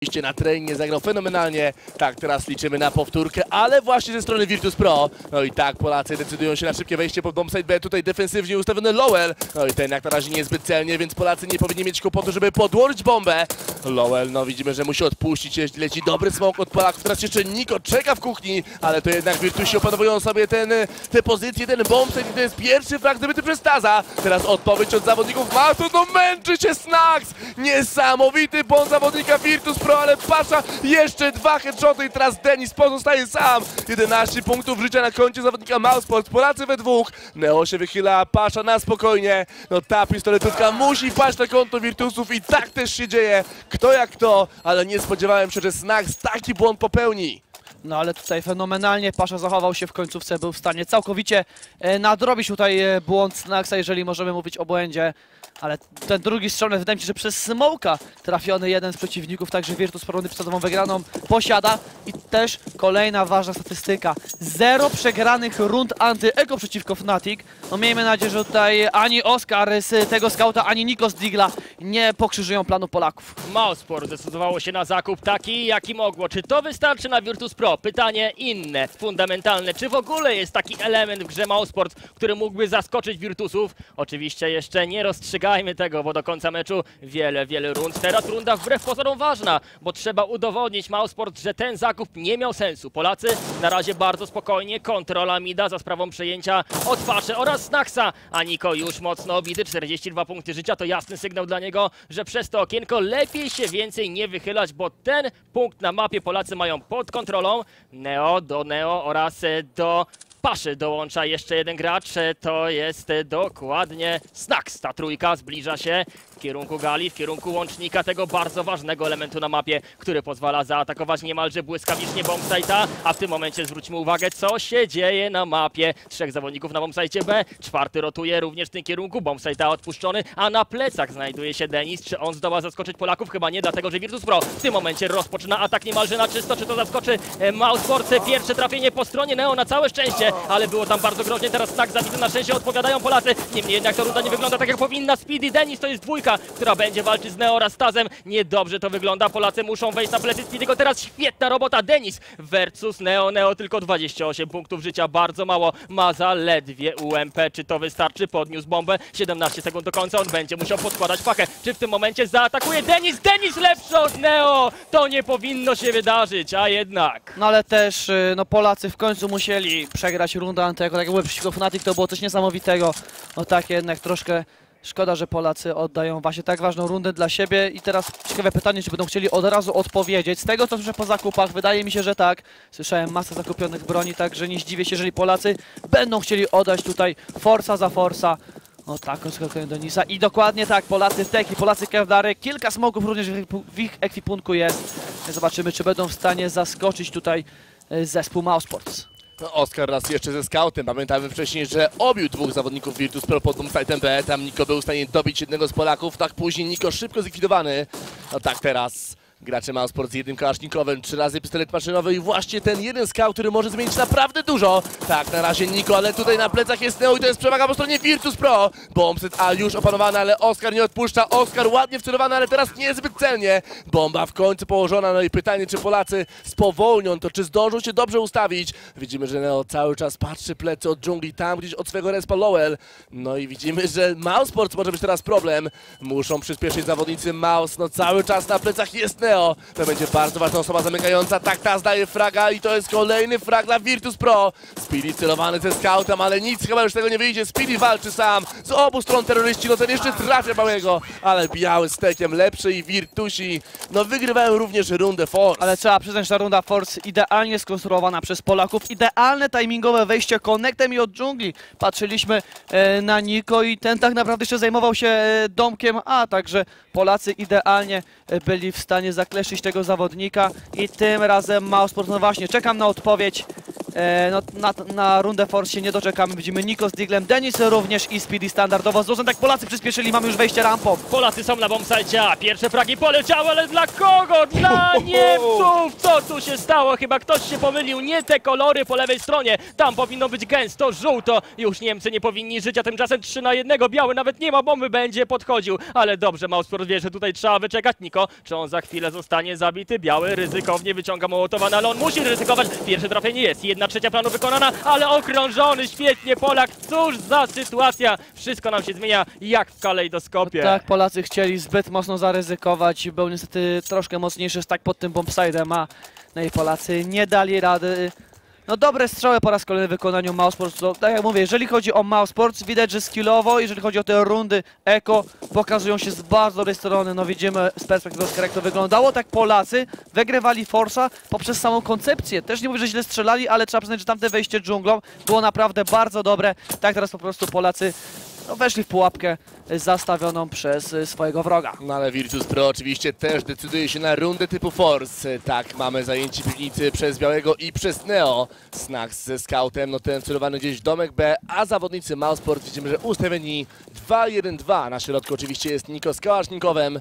oczywiście na treningu zagrał fenomenalnie. Tak, teraz liczymy na powtórkę, ale właśnie ze strony Virtus Pro. No i tak, Polacy decydują się na szybkie wejście pod bombsite B. Tutaj defensywnie ustawiony Lowell. No i ten jak na razie niezbyt celnie, więc Polacy nie powinni mieć kłopotu, żeby podłożyć bombę. Lowell, no widzimy, że musi odpuścić, leci dobry smok od Polaków. Teraz jeszcze Niko czeka w kuchni, ale to jednak Virtusi opanowują sobie tę pozycję, ten bombsite i to jest pierwszy frag zdobyty przez Taza. Teraz odpowiedź od zawodników Mausport, no męczy się Snax! Niesamowity błąd zawodnika Virtus Pro, ale Pasza jeszcze 2 headshoty i teraz Denis pozostaje sam. 11 punktów życia na koncie zawodnika Mausport, Polacy we dwóch. Neo się wychyla, Pasza na spokojnie. No ta pistoletówka musi paść na konto Virtusów i tak też się dzieje. Kto jak kto, ale nie spodziewałem się, że Snax taki błąd popełni. No ale tutaj fenomenalnie Pasza zachował się w końcówce, był w stanie całkowicie nadrobić tutaj błąd Snaxa, jeżeli możemy mówić o błędzie. Ale ten drugi strzał, wydaje mi się, że przez smoka trafiony jeden z przeciwników, także Virtus Pro podstawową wygraną posiada. I też kolejna ważna statystyka. 0 przegranych rund anty-eko przeciwko Fnatic. No miejmy nadzieję, że tutaj ani Oskar z tego skauta, ani Niko z Digla nie pokrzyżują planu Polaków. Mausport zdecydowało się na zakup taki, jaki mogło. Czy to wystarczy na Virtus Pro? Pytanie inne, fundamentalne. Czy w ogóle jest taki element w grze Mausport, który mógłby zaskoczyć Virtusów? Oczywiście jeszcze nie rozstrzygajmy tego, bo do końca meczu wiele rund. Teraz runda wbrew pozorom ważna, bo trzeba udowodnić Mausport, że ten zakup nie miał sensu. Polacy na razie bardzo spokojnie, kontrola mida za sprawą przejęcia od Paszy oraz Snaxa, a Niko już mocno obity, 42 punkty życia, to jasny sygnał dla niego, że przez to okienko lepiej się więcej nie wychylać, bo ten punkt na mapie Polacy mają pod kontrolą. Neo do Neo oraz do Paszy dołącza jeszcze jeden gracz, to jest dokładnie Snax. Ta trójka zbliża się w kierunku gali, w kierunku łącznika, tego bardzo ważnego elementu na mapie, który pozwala zaatakować niemalże błyskawicznie bombsite'a, a w tym momencie zwróćmy uwagę, co się dzieje na mapie. 3 zawodników na bombsite B, 4 rotuje również w tym kierunku, bombsite'a odpuszczony, a na plecach znajduje się Denis. Czy on zdoła zaskoczyć Polaków? Chyba nie, dlatego że Virtus Pro w tym momencie rozpoczyna atak niemalże na czysto. Czy to zaskoczy Mausport? Pierwsze trafienie po stronie Neo na całe szczęście, ale było tam bardzo groźnie, teraz Snax zabity, na szczęście odpowiadają Polacy. Niemniej jednak ta runda nie wygląda tak jak powinna. Speedy Denis to jest dwójka, która będzie walczyć z Neo oraz Tazem. Niedobrze to wygląda, Polacy muszą wejść na plecy Speedy'ego. Teraz świetna robota, Denis versus Neo. Neo tylko 28 punktów życia, bardzo mało, ma zaledwie UMP. Czy to wystarczy? Podniósł bombę, 17 sekund do końca, on będzie musiał podkładać pakę. Czy w tym momencie zaatakuje Denis? Denis lepszy od Neo! To nie powinno się wydarzyć, a jednak. No ale też no Polacy w końcu musieli przegrać rundę antyeko, tak jak mówię, przeciwko Fnatic to było coś niesamowitego. No tak jednak troszkę szkoda, że Polacy oddają właśnie tak ważną rundę dla siebie. I teraz ciekawe pytanie, czy będą chcieli od razu odpowiedzieć. Z tego co słyszę po zakupach, wydaje mi się, że tak. Słyszałem masę zakupionych broni, także nie zdziwię się, jeżeli Polacy będą chcieli oddać tutaj forsa za forsa. O tak, odskakuje Denisa i dokładnie tak, Polacy teki, Polacy kevdary, kilka smoków również w ich ekwipunku jest. Zobaczymy, czy będą w stanie zaskoczyć tutaj zespół Mausports. No, Oskar raz jeszcze ze scoutem. Pamiętamy wcześniej, że obił 2 zawodników Virtus Pro pod bombsite'em B. Tam Niko był w stanie dobić jednego z Polaków. Tak później Niko szybko zlikwidowany. No tak teraz gracze Mausport z jednym kałasznikowym, 3 razy pistolet maszynowy i właśnie ten jeden scout, który może zmienić naprawdę dużo. Tak, na razie Niko, ale tutaj na plecach jest Neo i to jest przewaga po stronie Virtus Pro. Bombset A już opanowany, ale Oskar nie odpuszcza. Oskar ładnie wcelowany, ale teraz niezbyt celnie. Bomba w końcu położona, no i pytanie, czy Polacy spowolnią to, czy zdążą się dobrze ustawić. Widzimy, że Neo cały czas patrzy plecy od dżungli, tam gdzieś od swojego respa Lowell. No i widzimy, że Mausport może być teraz problem. Muszą przyspieszyć zawodnicy Maus, no cały czas na plecach jest Neo. To będzie bardzo ważna osoba zamykająca. Tak, ta zdaje fraga i to jest kolejny frag dla Virtus Pro. Speedy celowany ze scoutem, ale nic chyba już z tego nie wyjdzie. Speedy walczy sam. Z obu stron terroryści, no ten jeszcze trafia małego, ale biały z tekiem lepszy i Virtusi no wygrywają również rundę Force. Ale trzeba przyznać, że ta runda Force idealnie skonstruowana przez Polaków. Idealne timingowe wejście connectem i od dżungli. Patrzyliśmy na Niko i ten tak naprawdę jeszcze zajmował się domkiem A, także Polacy idealnie byli w stanie zakleszyć tego zawodnika i tym razem Mausport, no właśnie, czekam na odpowiedź no, na rundę Force się nie doczekamy. Widzimy Niko z Diglem, Denis również i Speedy standardowo. Zresztą tak Polacy przyspieszyli, mamy już wejście rampą. Polacy są na bombsite, pierwsze fragi poleciały, ale dla kogo? Dla Niemców! Co tu się stało? Chyba ktoś się pomylił, nie te kolory po lewej stronie. Tam powinno być gęsto, żółto. Już Niemcy nie powinni żyć, a tymczasem 3 na 1. Biały nawet nie ma bomby, będzie podchodził. Ale dobrze, Mausport wie, że tutaj trzeba wyczekać. Niko, czy on za chwilę zostanie zabity? Biały ryzykownie wyciąga Mołotowa, ale on musi ryzykować. Pierwsze trafienie jest, 1/3 planu wykonana, ale okrążony świetnie Polak. Cóż za sytuacja. Wszystko nam się zmienia jak w kalejdoskopie. Tak, Polacy chcieli zbyt mocno zaryzykować. Był niestety troszkę mocniejszy stack pod tym bombside'em, no i Polacy nie dali rady. No dobre strzały po raz kolejny w wykonaniu Mausports. No, tak jak mówię, jeżeli chodzi o Mausports, widać, że skillowo, jeżeli chodzi o te rundy Eko, pokazują się z bardzo dobrej strony. No widzimy z perspektywy Oscara, jak to wyglądało. Tak Polacy wygrywali Force'a poprzez samą koncepcję. Też nie mówię, że źle strzelali, ale trzeba przyznać, że tamte wejście dżunglą było naprawdę bardzo dobre. Tak teraz po prostu Polacy weszli w pułapkę zastawioną przez swojego wroga. No ale Virtus Pro oczywiście też decyduje się na rundę typu Force. Tak, mamy zajęcie piwnicy przez Białego i przez Neo. Snax ze Scoutem, no ten celowany gdzieś w domek B, a zawodnicy Mausport widzimy, że ustawieni 2-1-2. Na środku oczywiście jest Niko z Kałasznikowem.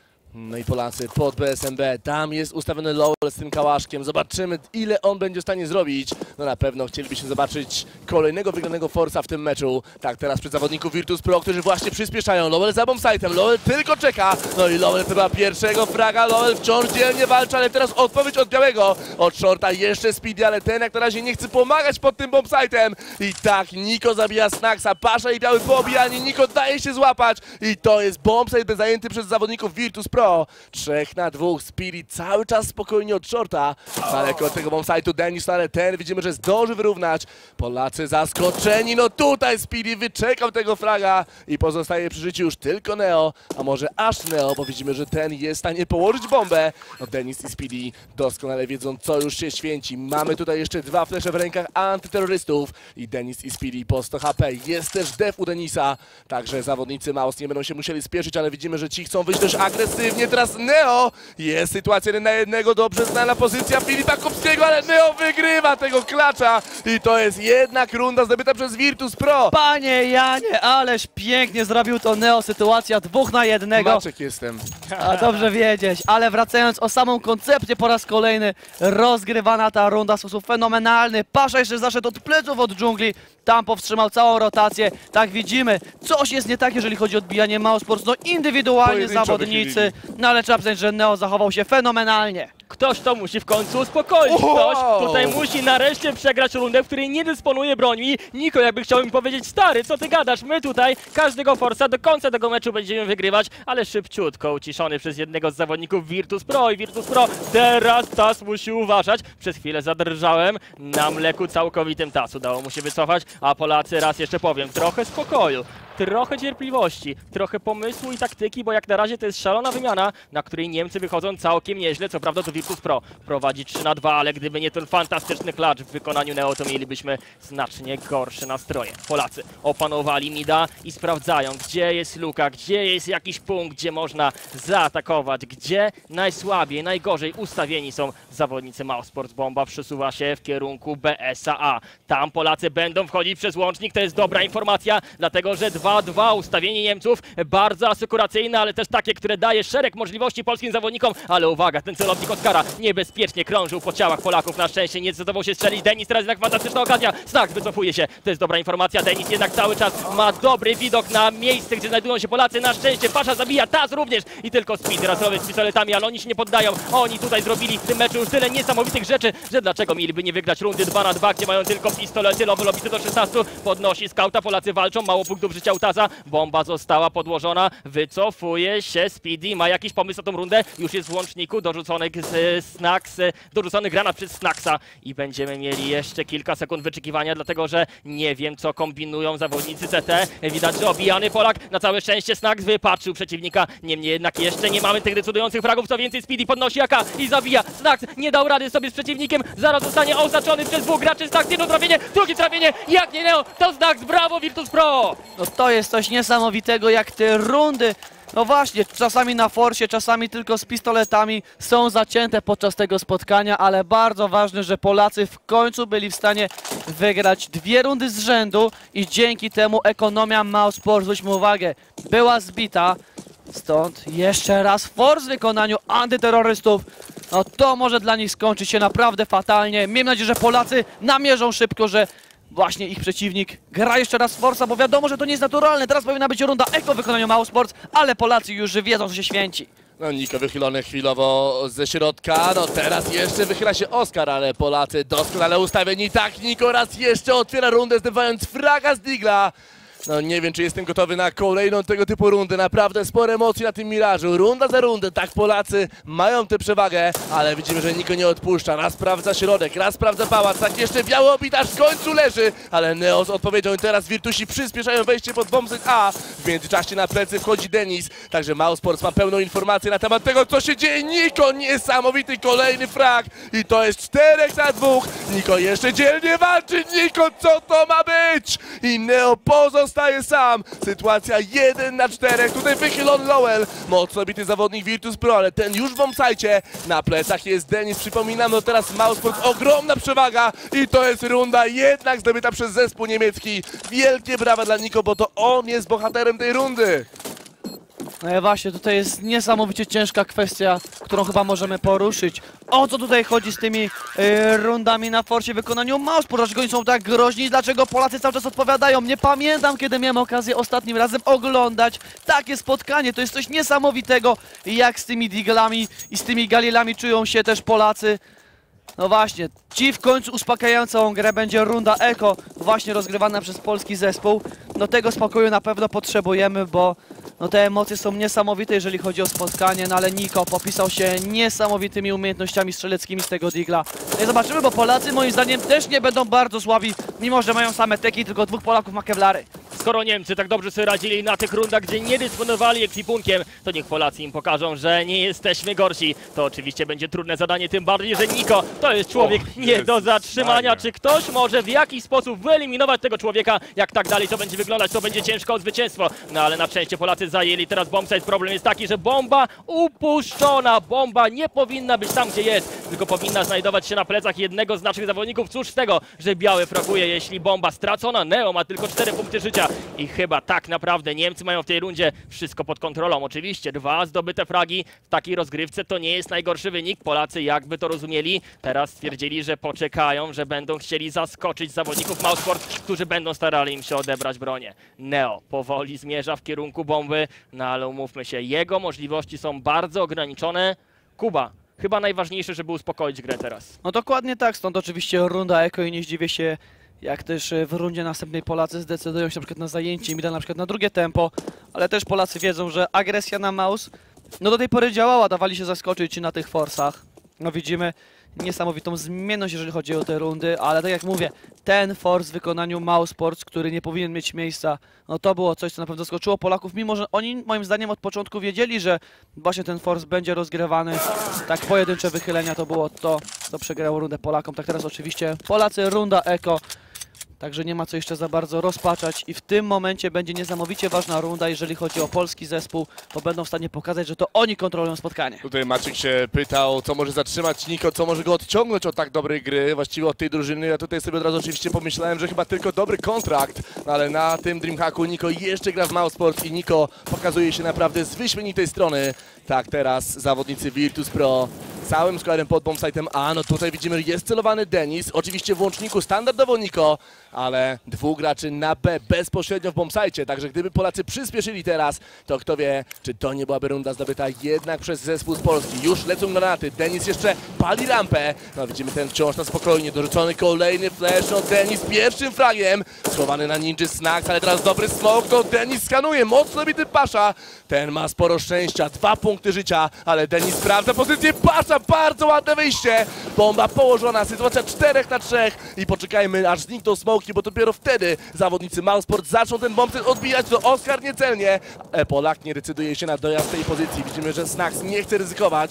No i Polacy pod BSMB, tam jest ustawiony Lowell z tym kałaszkiem. Zobaczymy, ile on będzie w stanie zrobić. No na pewno chcielibyśmy zobaczyć kolejnego wygranego Force'a w tym meczu. Tak, teraz przed zawodników Virtus Pro, którzy właśnie przyspieszają. Lowell za bombsite'em, Lowell tylko czeka. No i Lowell chyba pierwszego fraga, Lowell wciąż dzielnie walczy, ale teraz odpowiedź od Białego. Od shorta jeszcze Speedy, ale ten jak na razie nie chce pomagać pod tym bombsite'em. I tak, Niko zabija Snaxa, Pasza i Biały po obijaniu. Niko daje się złapać i to jest bombsite zajęty przez zawodników Virtus Pro. 3 na 2, Speedy cały czas spokojnie od shorta. Daleko od tego bombsite'u Denis, ale ten widzimy, że zdąży wyrównać. Polacy zaskoczeni, no tutaj Speedy wyczekał tego fraga i pozostaje przy życiu już tylko Neo, a może aż Neo, bo widzimy, że ten jest w stanie położyć bombę. No Denis i Speedy doskonale wiedzą, co już się święci. Mamy tutaj jeszcze 2 flesze w rękach antyterrorystów i Denis i Speedy po 100 HP. Jest też def u Denisa, także zawodnicy Maus nie będą się musieli spieszyć, ale widzimy, że ci chcą wyjść dość agresywnie. Teraz Neo, jest sytuacja 1 na 1, dobrze znana pozycja Filipa Kupskiego, ale Neo wygrywa tego klacza i to jest jednak runda zdobyta przez Virtus Pro. Panie Janie, ależ pięknie zrobił to Neo, sytuacja 2 na 1. Maczek jestem. A dobrze wiedzieć, ale wracając o samą koncepcję po raz kolejny, rozgrywana ta runda w sposób fenomenalny. Pasza jeszcze zaszedł od pleców od dżungli, tam powstrzymał całą rotację. Tak widzimy, coś jest nie tak, jeżeli chodzi o odbijanie Mausports, no indywidualnie Pojedynczo zawodnicy, no ale trzeba przyznać, że Neo zachował się fenomenalnie. Ktoś to musi w końcu uspokoić. Ktoś tutaj musi nareszcie przegrać rundę, w której nie dysponuje brońmi. Niko, jakby chciał mi powiedzieć, stary, co ty gadasz? My tutaj każdego Force'a do końca tego meczu będziemy wygrywać, ale szybciutko uciszony przez jednego z zawodników Virtus Pro i Virtus Pro teraz TAS musi uważać. Przez chwilę zadrżałem na mleku całkowitym TAS. Udało mu się wycofać, a Polacy, raz jeszcze powiem, trochę spokoju. Trochę cierpliwości, trochę pomysłu i taktyki, bo jak na razie to jest szalona wymiana, na której Niemcy wychodzą całkiem nieźle. Co prawda to Virtus Pro prowadzi 3 na 2, ale gdyby nie ten fantastyczny klacz w wykonaniu Neo, to mielibyśmy znacznie gorsze nastroje. Polacy opanowali mida i sprawdzają, gdzie jest luka, gdzie jest jakiś punkt, gdzie można zaatakować, gdzie najsłabiej, najgorzej ustawieni są zawodnicy Mausports. Bomba przesuwa się w kierunku BSA. Tam Polacy będą wchodzić przez łącznik, to jest dobra informacja, dlatego że 2-2 ustawienie Niemców, bardzo asekuracyjne, ale też takie, które daje szereg możliwości polskim zawodnikom, ale uwaga, ten celownik Oscara niebezpiecznie krążył po ciałach Polaków, na szczęście nie zdecydował się strzelić. Denis teraz jednak fantastyczna okazja, Snax wycofuje się, to jest dobra informacja, Denis jednak cały czas ma dobry widok na miejsce, gdzie znajdują się Polacy, na szczęście Pasza zabija, TAS również i tylko Speedy rasowy z pistoletami, ale oni się nie poddają, oni tutaj zrobili w tym meczu już tyle niesamowitych rzeczy, że dlaczego mieliby nie wygrać rundy 2 na 2, gdzie mają tylko pistolety, lobby do 16, podnosi skauta, Polacy walczą, mało punktów życia u TASa, bomba została podłożona, wycofuje się Speedy, ma jakiś pomysł na tą rundę, już jest w łączniku, dorzucony granat przez Snaxa i będziemy mieli jeszcze kilka sekund wyczekiwania, dlatego że nie wiem, co kombinują zawodnicy CT. Widać, że obijany Polak, na całe szczęście Snax wypatrzył przeciwnika, niemniej jednak jeszcze nie mamy tych decydujących fragów, co więcej Speedy podnosi AK i zabija. Snax nie dał rady sobie z przeciwnikiem, zaraz zostanie osaczony przez 2 graczy. Snax, jedno trafienie, drugie trafienie, jak nie Neo, to Snax, brawo Virtus Pro! No to jest coś niesamowitego, jak te rundy No właśnie, czasami na forsie, czasami tylko z pistoletami są zacięte podczas tego spotkania, ale bardzo ważne, że Polacy w końcu byli w stanie wygrać 2 rundy z rzędu i dzięki temu ekonomia Mousesports, zwróćmy uwagę, była zbita. Stąd jeszcze raz force w wykonaniu antyterrorystów. No to może dla nich skończyć się naprawdę fatalnie. Miejmy nadzieję, że Polacy namierzą szybko, że właśnie ich przeciwnik gra jeszcze raz Force'a, bo wiadomo, że to nie jest naturalne. Teraz powinna być runda eko w wykonaniu Mousesports, ale Polacy już wiedzą, co się święci. No Niko wychylony chwilowo ze środka, no teraz jeszcze wychyla się Oskar, ale Polacy doskonale ustawieni. Tak, Niko raz jeszcze otwiera rundę, zdobywając fraga z Digla. No nie wiem, czy jestem gotowy na kolejną tego typu rundę. Naprawdę spore emocje na tym Mirażu. Runda za rundę, tak Polacy mają tę przewagę, ale widzimy, że Niko nie odpuszcza. Raz sprawdza środek, raz sprawdza pałac, tak jeszcze biały obitaż w końcu leży, ale Neo z odpowiedzią i teraz Virtusi przyspieszają wejście pod bombsite A. W międzyczasie na plecy wchodzi Denis, także Mousesports ma pełną informację na temat tego, co się dzieje. Niko, niesamowity kolejny frag i to jest 4-2. Niko jeszcze dzielnie walczy. Niko, co to ma być? I Neo pozostaje sam. Sytuacja 1-4. Tutaj wychylony Lowell. Mocno bity zawodnik Virtus Pro, ale ten już w bombsite. Na plecach jest Denis. Przypominam, no teraz Mousesports ogromna przewaga i to jest runda jednak zdobyta przez zespół niemiecki. Wielkie brawa dla Niko, bo to on jest bohaterem tej rundy. No i właśnie, tutaj jest niesamowicie ciężka kwestia, którą chyba możemy poruszyć. O co tutaj chodzi z tymi rundami na forcie w wykonaniu Mousesports? Dlaczego oni są tak groźni? Dlaczego Polacy cały czas odpowiadają? Nie pamiętam, kiedy miałem okazję ostatnim razem oglądać takie spotkanie. To jest coś niesamowitego, jak z tymi Diglami i z tymi Galilami czują się też Polacy. No właśnie, ci w końcu uspokajają całą grę, będzie runda eko właśnie rozgrywana przez polski zespół. No tego spokoju na pewno potrzebujemy, bo no te emocje są niesamowite, jeżeli chodzi o spotkanie, no ale Niko popisał się niesamowitymi umiejętnościami strzeleckimi z tego Digla. No i zobaczymy, bo Polacy moim zdaniem też nie będą bardzo słabi, mimo że mają same teki, tylko 2 Polaków ma kewlary. Skoro Niemcy tak dobrze sobie radzili na tych rundach, gdzie nie dysponowali ekwipunkiem, to niech Polacy im pokażą, że nie jesteśmy gorsi. To oczywiście będzie trudne zadanie, tym bardziej, że Niko to jest człowiek nie do zatrzymania. Czy ktoś może w jakiś sposób wyeliminować tego człowieka? Jak tak dalej to będzie wyglądać, to będzie ciężko o zwycięstwo. No ale na szczęście Polacy zajęli teraz bombsite. Problem jest taki, że bomba upuszczona. Bomba nie powinna być tam, gdzie jest, tylko powinna znajdować się na plecach jednego z naszych zawodników. Cóż z tego, że biały fraguje, jeśli bomba stracona. Neo ma tylko 4 punkty życia. I chyba tak naprawdę Niemcy mają w tej rundzie wszystko pod kontrolą. Oczywiście 2 zdobyte fragi w takiej rozgrywce to nie jest najgorszy wynik. Polacy jakby to rozumieli, teraz stwierdzili, że poczekają, że będą chcieli zaskoczyć zawodników Mousesports, którzy będą starali im się odebrać bronię. Neo powoli zmierza w kierunku bomby, no ale umówmy się, jego możliwości są bardzo ograniczone. Kuba, chyba najważniejsze, żeby uspokoić grę teraz. No dokładnie tak, stąd oczywiście runda eko i nie zdziwię się, jak też w rundzie następnej Polacy zdecydują się na przykład na zajęcie Mida, na przykład na drugie tempo, ale też Polacy wiedzą, że agresja na Maus no do tej pory działała, dawali się zaskoczyć na tych forsach. No widzimy niesamowitą zmienność, jeżeli chodzi o te rundy, ale tak jak mówię, ten force w wykonaniu Mousesports, który nie powinien mieć miejsca, no to było coś, co na pewno zaskoczyło Polaków, mimo że oni moim zdaniem od początku wiedzieli, że właśnie ten force będzie rozgrywany. Tak pojedyncze wychylenia to było to, co przegrało rundę Polakom. Tak teraz oczywiście Polacy, runda eko. Także nie ma co jeszcze za bardzo rozpaczać i w tym momencie będzie niesamowicie ważna runda, jeżeli chodzi o polski zespół, bo będą w stanie pokazać, że to oni kontrolują spotkanie. Tutaj Maciek się pytał, co może zatrzymać Niko, co może go odciągnąć od tak dobrej gry, właściwie od tej drużyny. Ja tutaj sobie od razu oczywiście pomyślałem, że chyba tylko dobry kontrakt, no ale na tym Dreamhacku Niko jeszcze gra w Mousesports i Niko pokazuje się naprawdę z wyśmienitej strony. Tak, teraz zawodnicy Virtus Pro całym składem pod bombsite'em A, no tutaj widzimy, jest celowany Denis, oczywiście w łączniku standardowo Niko, ale 2 graczy na B bezpośrednio w bombsite, także gdyby Polacy przyspieszyli teraz, to kto wie, czy to nie byłaby runda zdobyta jednak przez zespół z Polski. Już lecą granaty, Denis jeszcze pali rampę, no widzimy ten wciąż na spokojnie, dorzucony kolejny flash od Denis pierwszym fragiem, schowany na Ninja Snacks, ale teraz dobry smoke, to Denis skanuje, mocno bity Pasza, ten ma sporo szczęścia, 2 punkty życia, ale Denis sprawdza pozycję Pasza, bardzo ładne wyjście, bomba położona, sytuacja 4-3 i poczekajmy aż znikną smoki, bo dopiero wtedy zawodnicy Mousesports zaczną ten bombset odbijać, to Oskar niecelnie, Polak nie decyduje się na dojazd tej pozycji, widzimy, że Snacks nie chce ryzykować,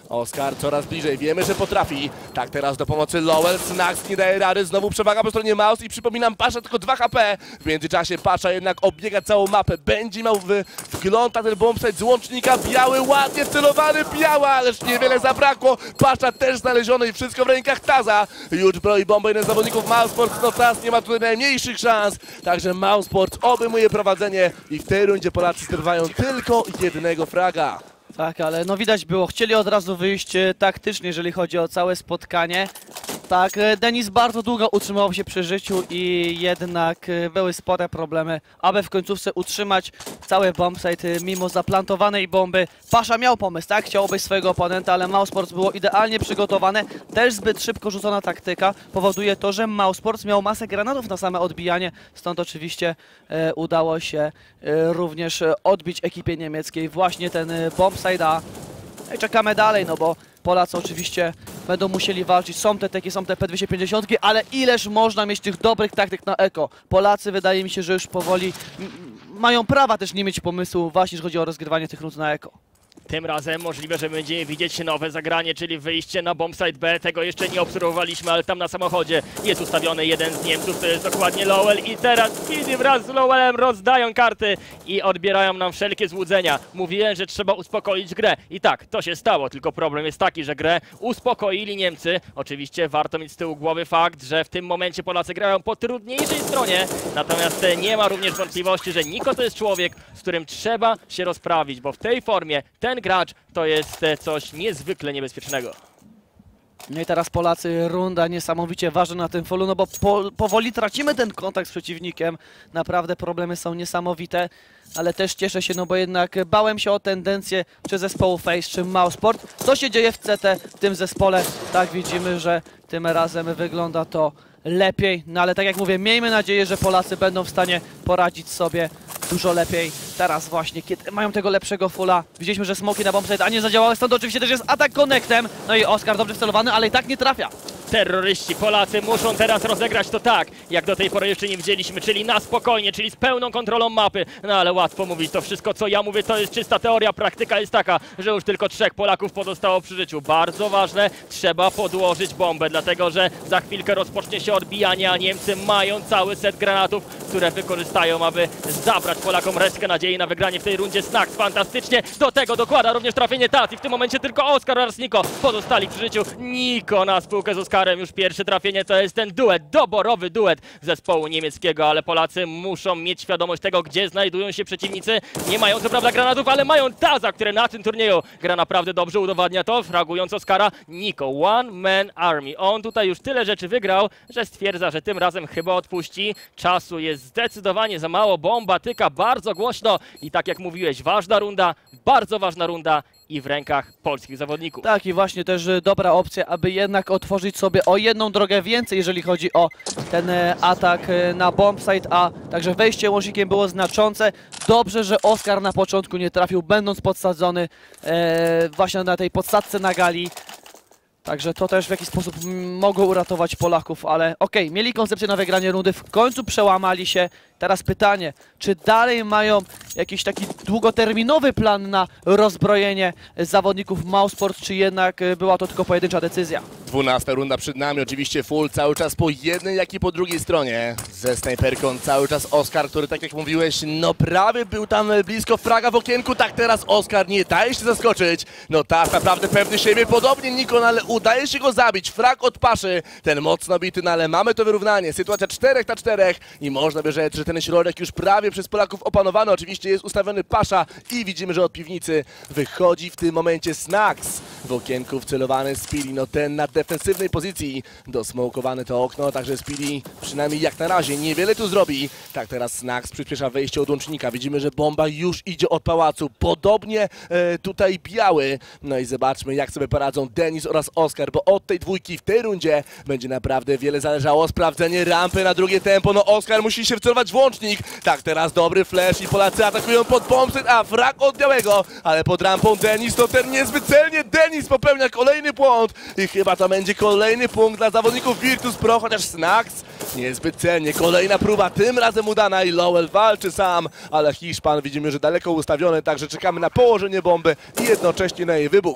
Oskar coraz bliżej, wiemy, że potrafi. Tak, teraz do pomocy Lowell, Snax nie daje rady, znowu przewaga po stronie Mouse i przypominam, Pasza tylko 2 HP. W międzyczasie Pasza jednak obiega całą mapę, będzie miał wgląd na ten bombsite z łącznika. Biały, ładnie wcelowany, biała, ależ niewiele zabrakło. Pasza też znaleziony i wszystko w rękach Taza. Już broi bombę jeden z zawodników Mousesports, no Taz nie ma tutaj najmniejszych szans. Także Mousesports obejmuje prowadzenie i w tej rundzie Polacy zdobywają tylko jednego fraga. Tak, ale no widać było, chcieli od razu wyjść taktycznie, jeżeli chodzi o całe spotkanie. Tak, Denis bardzo długo utrzymywał się przy życiu i jednak były spore problemy, aby w końcówce utrzymać cały bombsite mimo zaplantowanej bomby. Pasza miał pomysł, tak? Chciał obejść swojego oponenta, ale Mousesports było idealnie przygotowane. Też zbyt szybko rzucona taktyka powoduje to, że Mousesports miał masę granatów na same odbijanie. Stąd oczywiście udało się również odbić ekipie niemieckiej właśnie ten bombsite, a i czekamy dalej, no bo Polacy oczywiście będą musieli walczyć, są te teki, są te P250, ale ileż można mieć tych dobrych taktyk na eko. Polacy wydaje mi się, że już powoli mają prawa też nie mieć pomysłu właśnie, jeśli chodzi o rozgrywanie tych rund na eko. Tym razem możliwe, że będziemy widzieć nowe zagranie, czyli wyjście na bombsite B. Tego jeszcze nie obserwowaliśmy, ale tam na samochodzie jest ustawiony jeden z Niemców, to jest dokładnie Lowell. I teraz Speedy wraz z Lowellem rozdają karty i odbierają nam wszelkie złudzenia. Mówiłem, że trzeba uspokoić grę. I tak, to się stało, tylko problem jest taki, że grę uspokoili Niemcy. Oczywiście warto mieć z tyłu głowy fakt, że w tym momencie Polacy grają po trudniejszej stronie. Natomiast nie ma również wątpliwości, że Niko to jest człowiek, z którym trzeba się rozprawić, bo w tej formie ten gracz to jest coś niezwykle niebezpiecznego. No i teraz Polacy, runda niesamowicie ważna na tym polu, no bo powoli tracimy ten kontakt z przeciwnikiem. Naprawdę problemy są niesamowite, ale też cieszę się, no bo jednak bałem się o tendencję czy zespołu FaZe, czy Mousesport. Co się dzieje w CT w tym zespole? Tak, widzimy, że tym razem wygląda to lepiej, no ale tak jak mówię, miejmy nadzieję, że Polacy będą w stanie poradzić sobie dużo lepiej teraz właśnie, kiedy mają tego lepszego fulla. Widzieliśmy, że smoki na bombsite, a nie zadziałały, stąd oczywiście też jest atak connectem. No i Oskar dobrze wcelowany, ale i tak nie trafia. Terroryści Polacy muszą teraz rozegrać to tak, jak do tej pory jeszcze nie widzieliśmy, czyli na spokojnie, czyli z pełną kontrolą mapy. No ale łatwo mówić, to wszystko co ja mówię to jest czysta teoria, praktyka jest taka, że już tylko 3 Polaków pozostało przy życiu. Bardzo ważne, trzeba podłożyć bombę, dlatego że za chwilkę rozpocznie się odbijanie, a Niemcy mają cały set granatów, które wykorzystają, aby zabrać Polakom resztkę nadziei na wygranie w tej rundzie. Snax fantastycznie, do tego dokłada również trafienie Taz i w tym momencie tylko Oskar oraz Niko pozostali przy życiu. Niko na spółkę z Oskarem, już pierwsze trafienie to jest ten duet, doborowy duet zespołu niemieckiego, ale Polacy muszą mieć świadomość tego, gdzie znajdują się przeciwnicy. Nie mają co prawda granatów, ale mają Taza, który na tym turnieju gra naprawdę dobrze, udowadnia to, fragując Oskara. Niko, One Man Army. On tutaj już tyle rzeczy wygrał, że stwierdza, że tym razem chyba odpuści. Czasu jest zdecydowanie za mało, bomba tyka bardzo głośno i tak jak mówiłeś, ważna runda, bardzo ważna runda i w rękach polskich zawodników. Tak, i właśnie też dobra opcja, aby jednak otworzyć sobie o jedną drogę więcej, jeżeli chodzi o ten atak na bombsite, a także wejście łącznikiem było znaczące. Dobrze, że Oskar na początku nie trafił, będąc podsadzony właśnie na tej podsadce na gali. Także to też w jakiś sposób mogło uratować Polaków, ale okej, mieli koncepcję na wygranie rundy, w końcu przełamali się. Teraz pytanie, czy dalej mają jakiś taki długoterminowy plan na rozbrojenie zawodników Mousesport, czy jednak była to tylko pojedyncza decyzja? 12 runda przed nami, oczywiście full cały czas po jednej, jak i po drugiej stronie. Ze snajperką cały czas Oskar, który tak jak mówiłeś, no prawie był tam blisko fraga w okienku, tak teraz Oskar nie daje się zaskoczyć. No tak, naprawdę pewny siebie, podobnie Nikon, ale udaje się go zabić. Frag od Paszy, ten mocno bity, no ale mamy to wyrównanie. Sytuacja 4-4 i można by rzec, że ten środek już prawie przez Polaków opanowany. Oczywiście jest ustawiony Pasza i widzimy, że od piwnicy wychodzi w tym momencie Snax. W okienku wcelowany Speedy, no ten na defensywnej pozycji, dosmokowany to okno, także Speedy przynajmniej jak na razie niewiele tu zrobi. Tak, teraz Snax przyspiesza wejście od łącznika, widzimy, że bomba już idzie od pałacu, podobnie tutaj biały. No i zobaczmy, jak sobie poradzą Denis oraz Oskar, bo od tej dwójki w tej rundzie będzie naprawdę wiele zależało. Sprawdzenie rampy na drugie tempo, no Oskar musi się wcelować w łącznik. Tak, teraz dobry flash i Polacy atakują pod bombset, a frag od białego, ale pod rampą Denis, to ten niezbyt celnie Denis popełnia kolejny błąd i chyba to będzie kolejny punkt dla zawodników Virtus Pro, chociaż Snax niezbyt celnie. Kolejna próba, tym razem udana i Lowell walczy sam, ale Hiszpan widzimy, że daleko ustawiony, także czekamy na położenie bomby i jednocześnie na jej wybuch.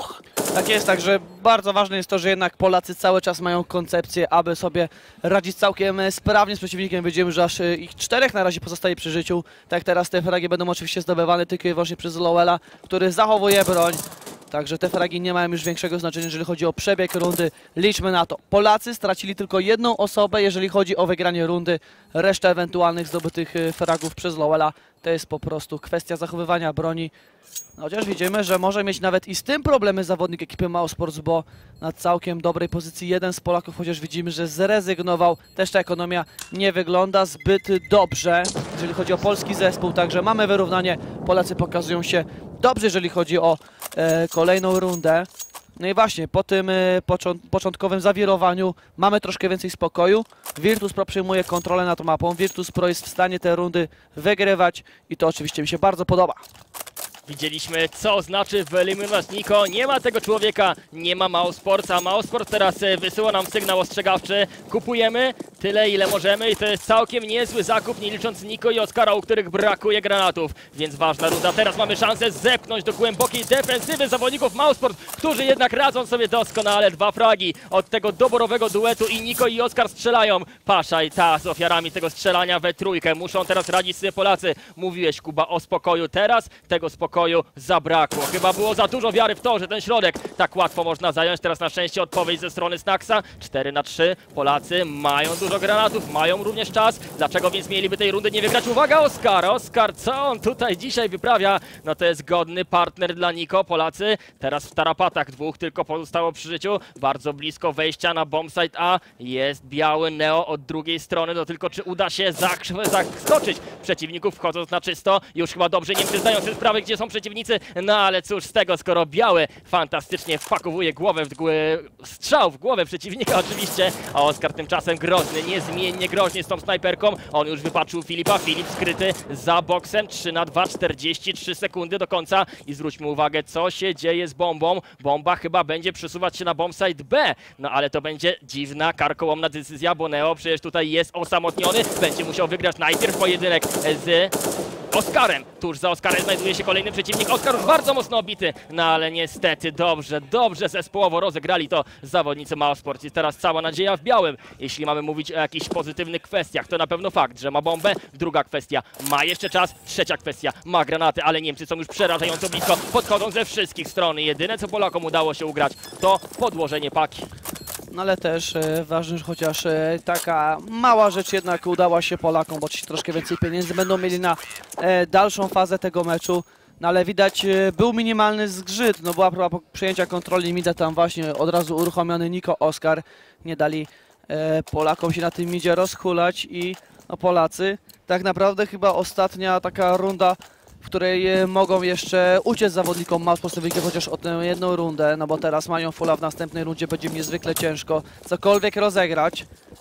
Tak jest, także bardzo ważne jest to, że jednak Polacy cały czas mają koncepcję, aby sobie radzić całkiem sprawnie z przeciwnikiem. Widzimy, że aż ich 4 na razie pozostaje przy życiu. Tak teraz te fragi będą oczywiście zdobywane tylko i wyłącznie przez Lowella, który zachowuje broń. Także te fragi nie mają już większego znaczenia, jeżeli chodzi o przebieg rundy. Liczmy na to. Polacy stracili tylko jedną osobę, jeżeli chodzi o wygranie rundy. Reszta ewentualnych zdobytych fragów przez Lowella to jest po prostu kwestia zachowywania broni. Chociaż widzimy, że może mieć nawet i z tym problemy zawodnik ekipy Mausports, bo na całkiem dobrej pozycji jeden z Polaków, chociaż widzimy, że zrezygnował. Też ta ekonomia nie wygląda zbyt dobrze, jeżeli chodzi o polski zespół. Także mamy wyrównanie. Polacy pokazują się dobrze, jeżeli chodzi o kolejną rundę. No i właśnie, po tym początkowym zawirowaniu mamy troszkę więcej spokoju. Virtus.pro przejmuje kontrolę nad mapą. Virtus.pro jest w stanie te rundy wygrywać i to oczywiście mi się bardzo podoba. Widzieliśmy, co znaczy wyeliminować Niko. Nie ma tego człowieka, nie ma Mausports, a Mausports teraz wysyła nam sygnał ostrzegawczy. Kupujemy tyle, ile możemy i to jest całkiem niezły zakup, nie licząc Niko i Oskara, u których brakuje granatów. Więc ważna runda. Teraz mamy szansę zepchnąć do głębokiej defensywy zawodników Mausports, którzy jednak radzą sobie doskonale. 2 fragi od tego doborowego duetu i Niko i Oskar strzelają. Pasza i ta z ofiarami tego strzelania we trójkę. Muszą teraz radzić sobie Polacy. Mówiłeś, Kuba, o spokoju. Teraz tego spokoju zabrakło. Chyba było za dużo wiary w to, że ten środek tak łatwo można zająć. Teraz na szczęście odpowiedź ze strony Snacksa. 4-3. Polacy mają dużo granatów, mają również czas. Dlaczego więc mieliby tej rundy nie wygrać? Uwaga, Oskar! Oskar, co on tutaj dzisiaj wyprawia? No to jest godny partner dla Niko. Polacy teraz w tarapatach. 2 tylko pozostało przy życiu. Bardzo blisko wejścia na bombsite A. Jest biały Neo od drugiej strony. No tylko czy uda się zaskoczyć przeciwników, wchodząc na czysto? Już chyba dobrze Niemcy zdają sobie sprawę, gdzie są przeciwnicy. No ale cóż z tego, skoro biały fantastycznie wpakowuje głowę strzał w głowę przeciwnika oczywiście, a Oskar tymczasem groźny, niezmiennie groźnie z tą snajperką. On już wypatrzył Filipa. Filip skryty za boksem. 3-2, 43 sekundy do końca i zwróćmy uwagę, co się dzieje z bombą. Bomba chyba będzie przesuwać się na bombsite B. No ale to będzie dziwna, karkołomna decyzja, bo Neo przecież tutaj jest osamotniony. Będzie musiał wygrać najpierw pojedynek z Oskarem. Tuż za Oskarem znajduje się kolejny przeciwnik. Oskar już bardzo mocno obity, no ale niestety dobrze zespołowo rozegrali to zawodnicy Mausports. I teraz cała nadzieja w białym. Jeśli mamy mówić o jakichś pozytywnych kwestiach, to na pewno fakt, że ma bombę. Druga kwestia, ma jeszcze czas. Trzecia kwestia, ma granaty, ale Niemcy są już przerażająco blisko. Podchodzą ze wszystkich stron. Jedyne, co Polakom udało się ugrać, to podłożenie paki. No ale też ważne, że chociaż taka mała rzecz jednak udała się Polakom, bo troszkę więcej pieniędzy będą mieli na dalszą fazę tego meczu. No ale widać, był minimalny zgrzyt, no była próba przejęcia kontroli mida, tam właśnie od razu uruchomiony Niko, Oskar. Nie dali Polakom się na tym midzie rozhulać i no, Polacy tak naprawdę chyba ostatnia taka runda, w której mogą jeszcze uciec zawodnikom Mausports, chociaż o tę jedną rundę, no bo teraz mają fulla, w następnej rundzie będzie niezwykle ciężko cokolwiek rozegrać.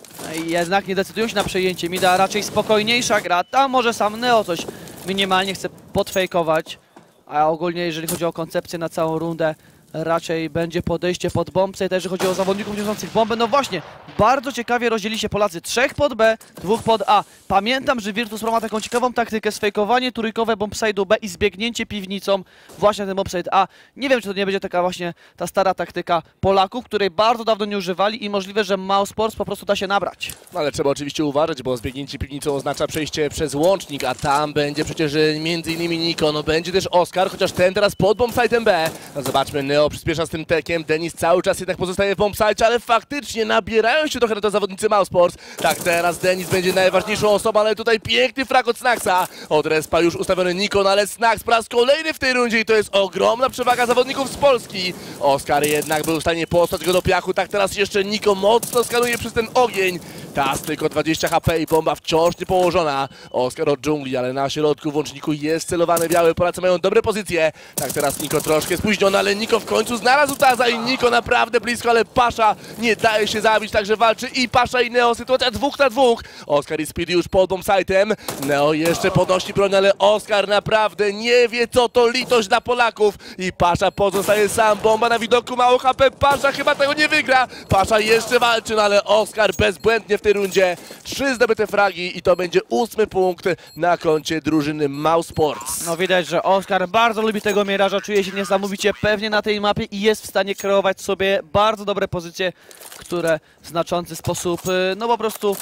I jednak nie decydują się na przejęcie mida, a raczej spokojniejsza gra. Tam może sam Neo coś minimalnie chce podfejkować, a ogólnie jeżeli chodzi o koncepcję na całą rundę, raczej będzie podejście pod bombce i też jeżeli chodzi o zawodników niosących bombę. No właśnie, bardzo ciekawie rozdzieli się Polacy. 3 pod B, 2 pod A. Pamiętam, że Virtus.pro ma taką ciekawą taktykę, sfejkowanie trójkowe bombside'u B i zbiegnięcie piwnicą właśnie na ten bombside A. Nie wiem, czy to nie będzie taka właśnie ta stara taktyka Polaków, której bardzo dawno nie używali i możliwe, że Mausports po prostu da się nabrać. No ale trzeba oczywiście uważać, bo zbiegnięcie piwnicą oznacza przejście przez łącznik, a tam będzie przecież m.in. Niko, no będzie też Oskar, chociaż ten teraz pod bombside'em B. No zobaczmy, Neo przyspiesza z tym tekiem, Denis cały czas jednak pozostaje w bombsite, ale faktycznie nabierają się trochę na to zawodnicy Mausports. Tak, teraz Denis będzie najważniejszą osobą, ale tutaj piękny frag od Snacksa. Od respa już ustawiony Niko, no ale Snacks po raz kolejny w tej rundzie i to jest ogromna przewaga zawodników z Polski. Oskar jednak był w stanie posłać go do piachu, tak teraz jeszcze Niko mocno skanuje przez ten ogień. Tas tylko 20 HP i bomba wciąż nie położona. Oskar od dżungli, ale na środku w łączniku jest celowany biały. Polacy mają dobre pozycje. Tak, teraz Niko troszkę spóźniony, ale Niko w końcu znalazł Taza i Niko naprawdę blisko, ale Pasza nie daje się zabić, także walczy i Pasza i Neo. Sytuacja 2 na 2. Oskar i Speedy już pod bombsite'em. Neo jeszcze podnosi broń, ale Oskar naprawdę nie wie, co to litość dla Polaków. I Pasza pozostaje sam. Bomba na widoku, mało HP. Pasza chyba tego nie wygra. Pasza jeszcze walczy, no ale Oskar bezbłędnie w tej rundzie. 3 zdobyte fragi i to będzie 8 punkt na koncie drużyny Mousesports. No widać, że Oskar bardzo lubi tego Miraża, czuje się niesamowicie pewnie na tej mapie i jest w stanie kreować sobie bardzo dobre pozycje, które w znaczący sposób, no po prostu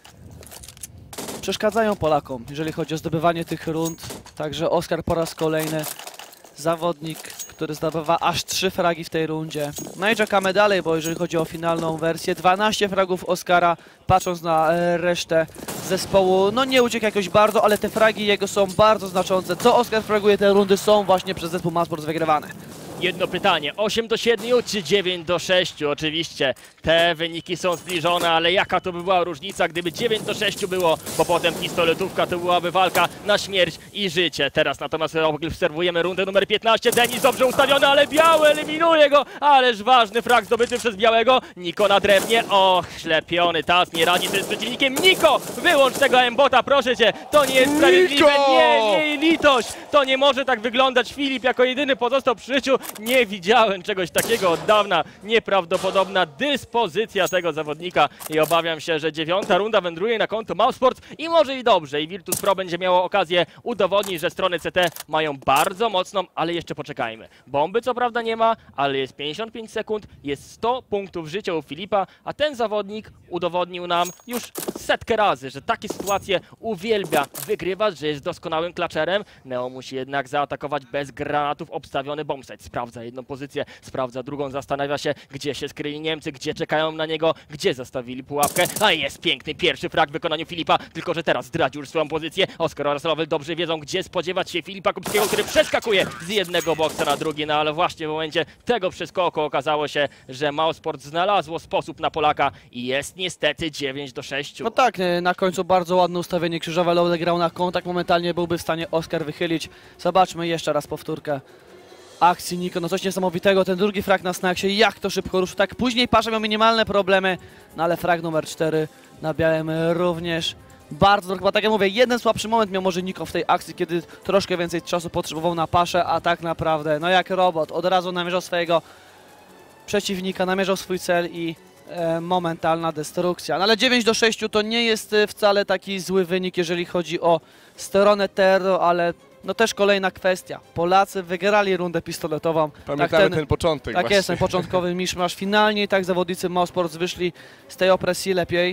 przeszkadzają Polakom, jeżeli chodzi o zdobywanie tych rund. Także Oskar po raz kolejny zawodnik, który zdobywa aż 3 fragi w tej rundzie. No i czekamy dalej, bo jeżeli chodzi o finalną wersję, 12 fragów Oskara, patrząc na resztę zespołu, no nie uciekł jakoś bardzo, ale te fragi jego są bardzo znaczące. Co Oskar fraguje, te rundy są właśnie przez zespół Mousesports wygrywane. Jedno pytanie, 8-7 czy 9-6? Oczywiście te wyniki są zbliżone, ale jaka to by była różnica, gdyby 9-6 było, bo potem pistoletówka to byłaby walka na śmierć i życie. Teraz natomiast obserwujemy rundę numer 15, Denis dobrze ustawiony, ale biały eliminuje go, ależ ważny frag zdobyty przez białego. Niko na drewnie, ślepiony tas, nie radzi sobie z przeciwnikiem. Niko, wyłącz tego embota, proszę cię, to nie jest sprawiedliwe, nie litość, to nie może tak wyglądać. Filip jako jedyny pozostał przy życiu. Nie widziałem czegoś takiego od dawna. Nieprawdopodobna dyspozycja tego zawodnika i obawiam się, że 9. runda wędruje na konto Mousesports i może i dobrze. I Virtus Pro będzie miało okazję udowodnić, że strony CT mają bardzo mocną, ale jeszcze poczekajmy. Bomby co prawda nie ma, ale jest 55 sekund, jest 100 punktów życia u Filipa, a ten zawodnik udowodnił nam już setkę razy, że takie sytuacje uwielbia wygrywać, że jest doskonałym klaczerem. Neo musi jednak zaatakować bez granatów, obstawiony bombsite. Sprawdza jedną pozycję, sprawdza drugą, zastanawia się, gdzie się skryli Niemcy, gdzie czekają na niego, gdzie zostawili pułapkę. A jest piękny pierwszy frag w wykonaniu Filipa, tylko że teraz zdradził już swoją pozycję. Oskar oraz Lowell dobrze wiedzą, gdzie spodziewać się Filipa Kupskiego, który przeskakuje z jednego boksa na drugi, no ale właśnie w momencie tego przeskoku okazało się, że Mousesports znalazło sposób na Polaka i jest niestety 9-6. No tak, na końcu bardzo ładne ustawienie krzyżowe, Lowell grał na kontakt, momentalnie byłby w stanie Oskar wychylić. Zobaczmy jeszcze raz powtórkę akcji Niko, no coś niesamowitego, ten drugi frag na Snacksie, jak to szybko ruszył, tak później Pasza miał minimalne problemy, no ale frag numer 4 na białym również bardzo, chyba tak jak mówię, jeden słabszy moment miał może Niko w tej akcji, kiedy troszkę więcej czasu potrzebował na Paszę, a tak naprawdę, no jak robot, od razu namierzał swojego przeciwnika, namierzał swój cel i momentalna destrukcja. No ale 9-6 to nie jest wcale taki zły wynik, jeżeli chodzi o stronę Terro, ale no też kolejna kwestia. Polacy wygrali rundę pistoletową. Pamiętamy ten początek. Tak właśnie. jest, ten początkowy miszmasz. Finalnie i tak zawodnicy Mousesports wyszli z tej opresji lepiej.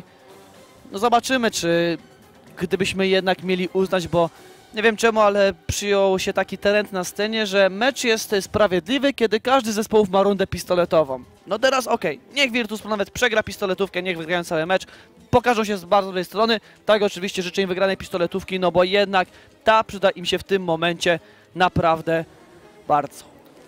No zobaczymy, czy gdybyśmy jednak mieli uznać, bo nie wiem czemu, ale przyjął się taki trend na scenie, że mecz jest sprawiedliwy, kiedy każdy z zespołów ma rundę pistoletową. No teraz okej, niech Virtus Pro nawet przegra pistoletówkę, niech wygrają cały mecz, pokażą się z bardzo dobrej strony. Tak oczywiście życzę im wygranej pistoletówki, no bo jednak ta przyda im się w tym momencie naprawdę bardzo.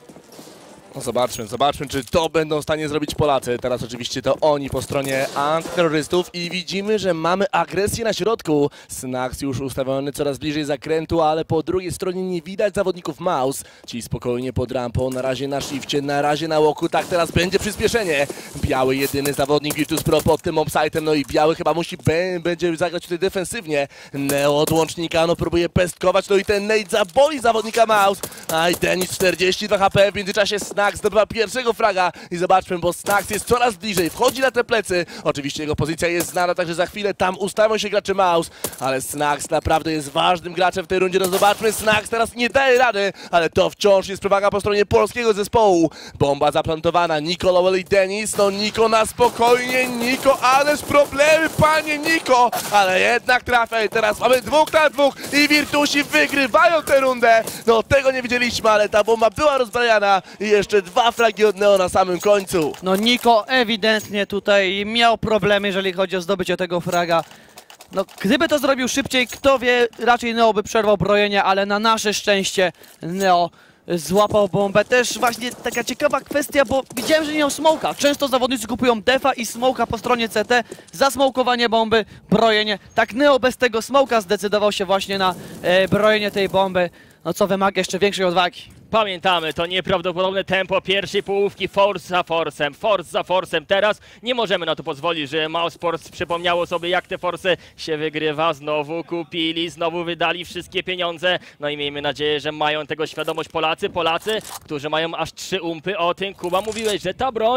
No zobaczmy, czy to będą w stanie zrobić Polacy. Teraz oczywiście to oni po stronie antyterrorystów i widzimy, że mamy agresję na środku. Snax już ustawiony coraz bliżej zakrętu, ale po drugiej stronie nie widać zawodników Mouse. Ci spokojnie pod rampą, na razie na shifcie, na razie na łoku. Tak, teraz będzie przyspieszenie. Biały jedyny zawodnik Virtus Pro pod tym obsajtem, no i biały chyba będzie zagrać tutaj defensywnie. Neo od łącznika, no próbuje pestkować, no i ten nade zaboli zawodnika Mouse. A i Denis 42 HP, w międzyczasie Snax zdobywa pierwszego fraga i zobaczmy, bo Snax jest coraz bliżej, wchodzi na te plecy. Oczywiście jego pozycja jest znana, także za chwilę tam ustawią się gracze Mouse, ale Snax naprawdę jest ważnym graczem w tej rundzie. No zobaczmy, Snax teraz nie daje rady, ale to wciąż jest przewaga po stronie polskiego zespołu. Bomba zaplantowana, Niko, Lowell i Denis. No Niko na spokojnie, Niko, ależ problemy, panie Niko, ale jednak trafia i teraz mamy 2 na 2 i Virtusi wygrywają tę rundę. No tego nie widzieliśmy, ale ta bomba była rozbrajana i jeszcze 2 fragi od Neo na samym końcu. No Niko ewidentnie tutaj miał problemy, jeżeli chodzi o zdobycie tego fraga. No gdyby to zrobił szybciej, kto wie, raczej Neo by przerwał brojenie, ale na nasze szczęście Neo złapał bombę. Też właśnie taka ciekawa kwestia, bo widziałem, że nie miał smoka. Często zawodnicy kupują defa i smoka po stronie CT, zasmokowanie bomby, brojenie. Tak Neo bez tego smoka zdecydował się właśnie na brojenie tej bomby, no co wymaga jeszcze większej odwagi. Pamiętamy to nieprawdopodobne tempo pierwszej połówki, force za forcem. Teraz nie możemy na to pozwolić, że Mousesports przypomniało sobie, jak te force się wygrywa. Znowu kupili, znowu wydali wszystkie pieniądze. No i miejmy nadzieję, że mają tego świadomość Polacy, którzy mają aż 3 umpy. O tym, Kuba, mówiłeś, że ta broń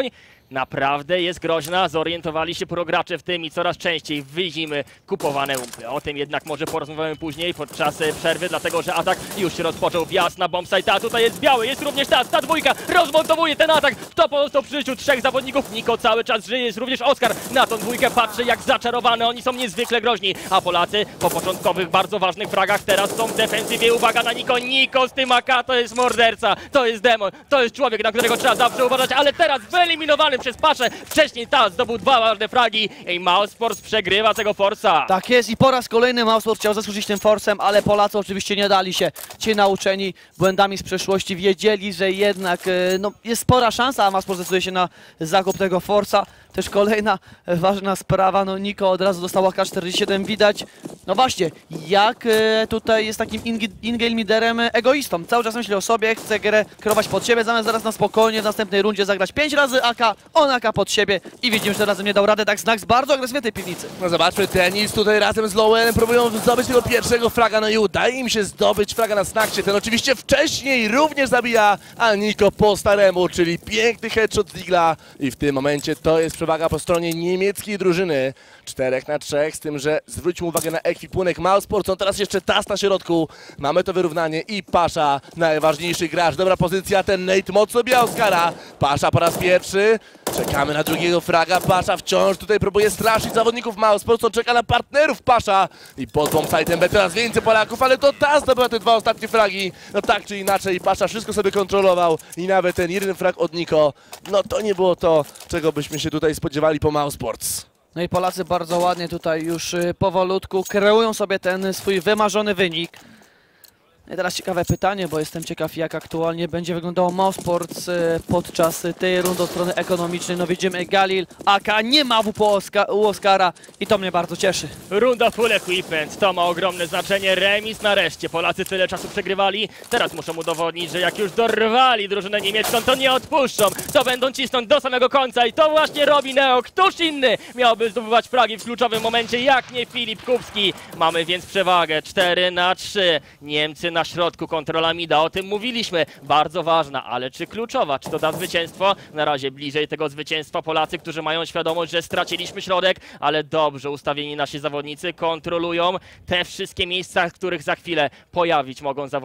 naprawdę jest groźna. Zorientowali się progracze w tym i coraz częściej widzimy kupowane umpy. O tym jednak może porozmawiamy później podczas przerwy, dlatego że atak już się rozpoczął. Wjazd na bombsite, a tutaj jest biały, jest również ta dwójka, rozmontowuje ten atak. Kto pozostał przy życiu? 3 zawodników. Niko cały czas żyje, jest również Oskar. Na tą dwójkę patrzy jak zaczarowany, oni są niezwykle groźni. A Polacy po początkowych, bardzo ważnych fragach teraz są w defensywie. Uwaga na Niko, Niko z tym AK to jest morderca, to jest demon, to jest człowiek, na którego trzeba zawsze uważać, ale teraz wyeliminowany przez Paszę. Wcześniej ta zdobył 2 ważne fragi i Mousesports przegrywa tego Force'a. Tak jest i po raz kolejny Mousesports chciał zasłużyć tym forcem, ale Polacy oczywiście nie dali się. Ci nauczeni błędami z przeszłości wiedzieli, że jednak no, jest spora szansa, a Mousesports zdecyduje się na zakup tego forca. Też kolejna ważna sprawa, no Niko od razu dostał AK-47, widać. No właśnie, jak tutaj jest takim in-game liderem egoistą. Cały czas myśli o sobie, chce grę kierować pod siebie, zamiast zaraz na spokojnie w następnej rundzie zagrać 5 razy AK, on AK pod siebie i widzimy, że tym razem nie dał rady. Tak Snax bardzo agresywnie w tej piwnicy. No zobaczmy, Tenis tutaj razem z Lowenem próbują zdobyć tego pierwszego fraga, no i udaje im się zdobyć fraga na Snaxie. Ten oczywiście wcześniej również zabija, a Niko po staremu, czyli piękny headshot z Digla i w tym momencie to jest przewaga po stronie niemieckiej drużyny. 4 na 3, z tym, że zwróćmy uwagę na ekwipunek Mousesports, on teraz jeszcze TAS na środku. Mamy to wyrównanie i Pasza, najważniejszy gracz. Dobra pozycja, ten Nate mocno bije Oskara. Pasza po raz pierwszy. Czekamy na drugiego fraga. Pasza wciąż tutaj próbuje straszyć zawodników Mousesports. On czeka na partnerów Pasza. I pod bombsite'em B coraz więcej Polaków, ale to TAS zdobyła te 2 ostatnie fragi. No tak czy inaczej, Pasza wszystko sobie kontrolował i nawet ten jeden frag od Niko, no to nie było to, czego byśmy się tutaj spodziewali po Mousesports. No i Polacy bardzo ładnie tutaj już powolutku kreują sobie ten swój wymarzony wynik. I teraz ciekawe pytanie, bo jestem ciekaw, jak aktualnie będzie wyglądało Mousesports podczas tej rundy od strony ekonomicznej. No widzimy Galil, AK nie ma WP u Oskara i to mnie bardzo cieszy. Runda full equipment, to ma ogromne znaczenie, remis nareszcie. Polacy tyle czasu przegrywali, teraz muszą udowodnić, że jak już dorwali drużynę niemiecką, to nie odpuszczą, to będą cisnąć do samego końca i to właśnie robi Neo. Któż inny miałby zdobywać fragi w kluczowym momencie, jak nie Filip Kubski. Mamy więc przewagę 4 na 3. Niemcy na środku, kontrola mida, o tym mówiliśmy, bardzo ważna, ale czy kluczowa, czy to da zwycięstwo? Na razie bliżej tego zwycięstwa Polacy, którzy mają świadomość, że straciliśmy środek, ale dobrze ustawieni nasi zawodnicy kontrolują te wszystkie miejsca, w których za chwilę pojawić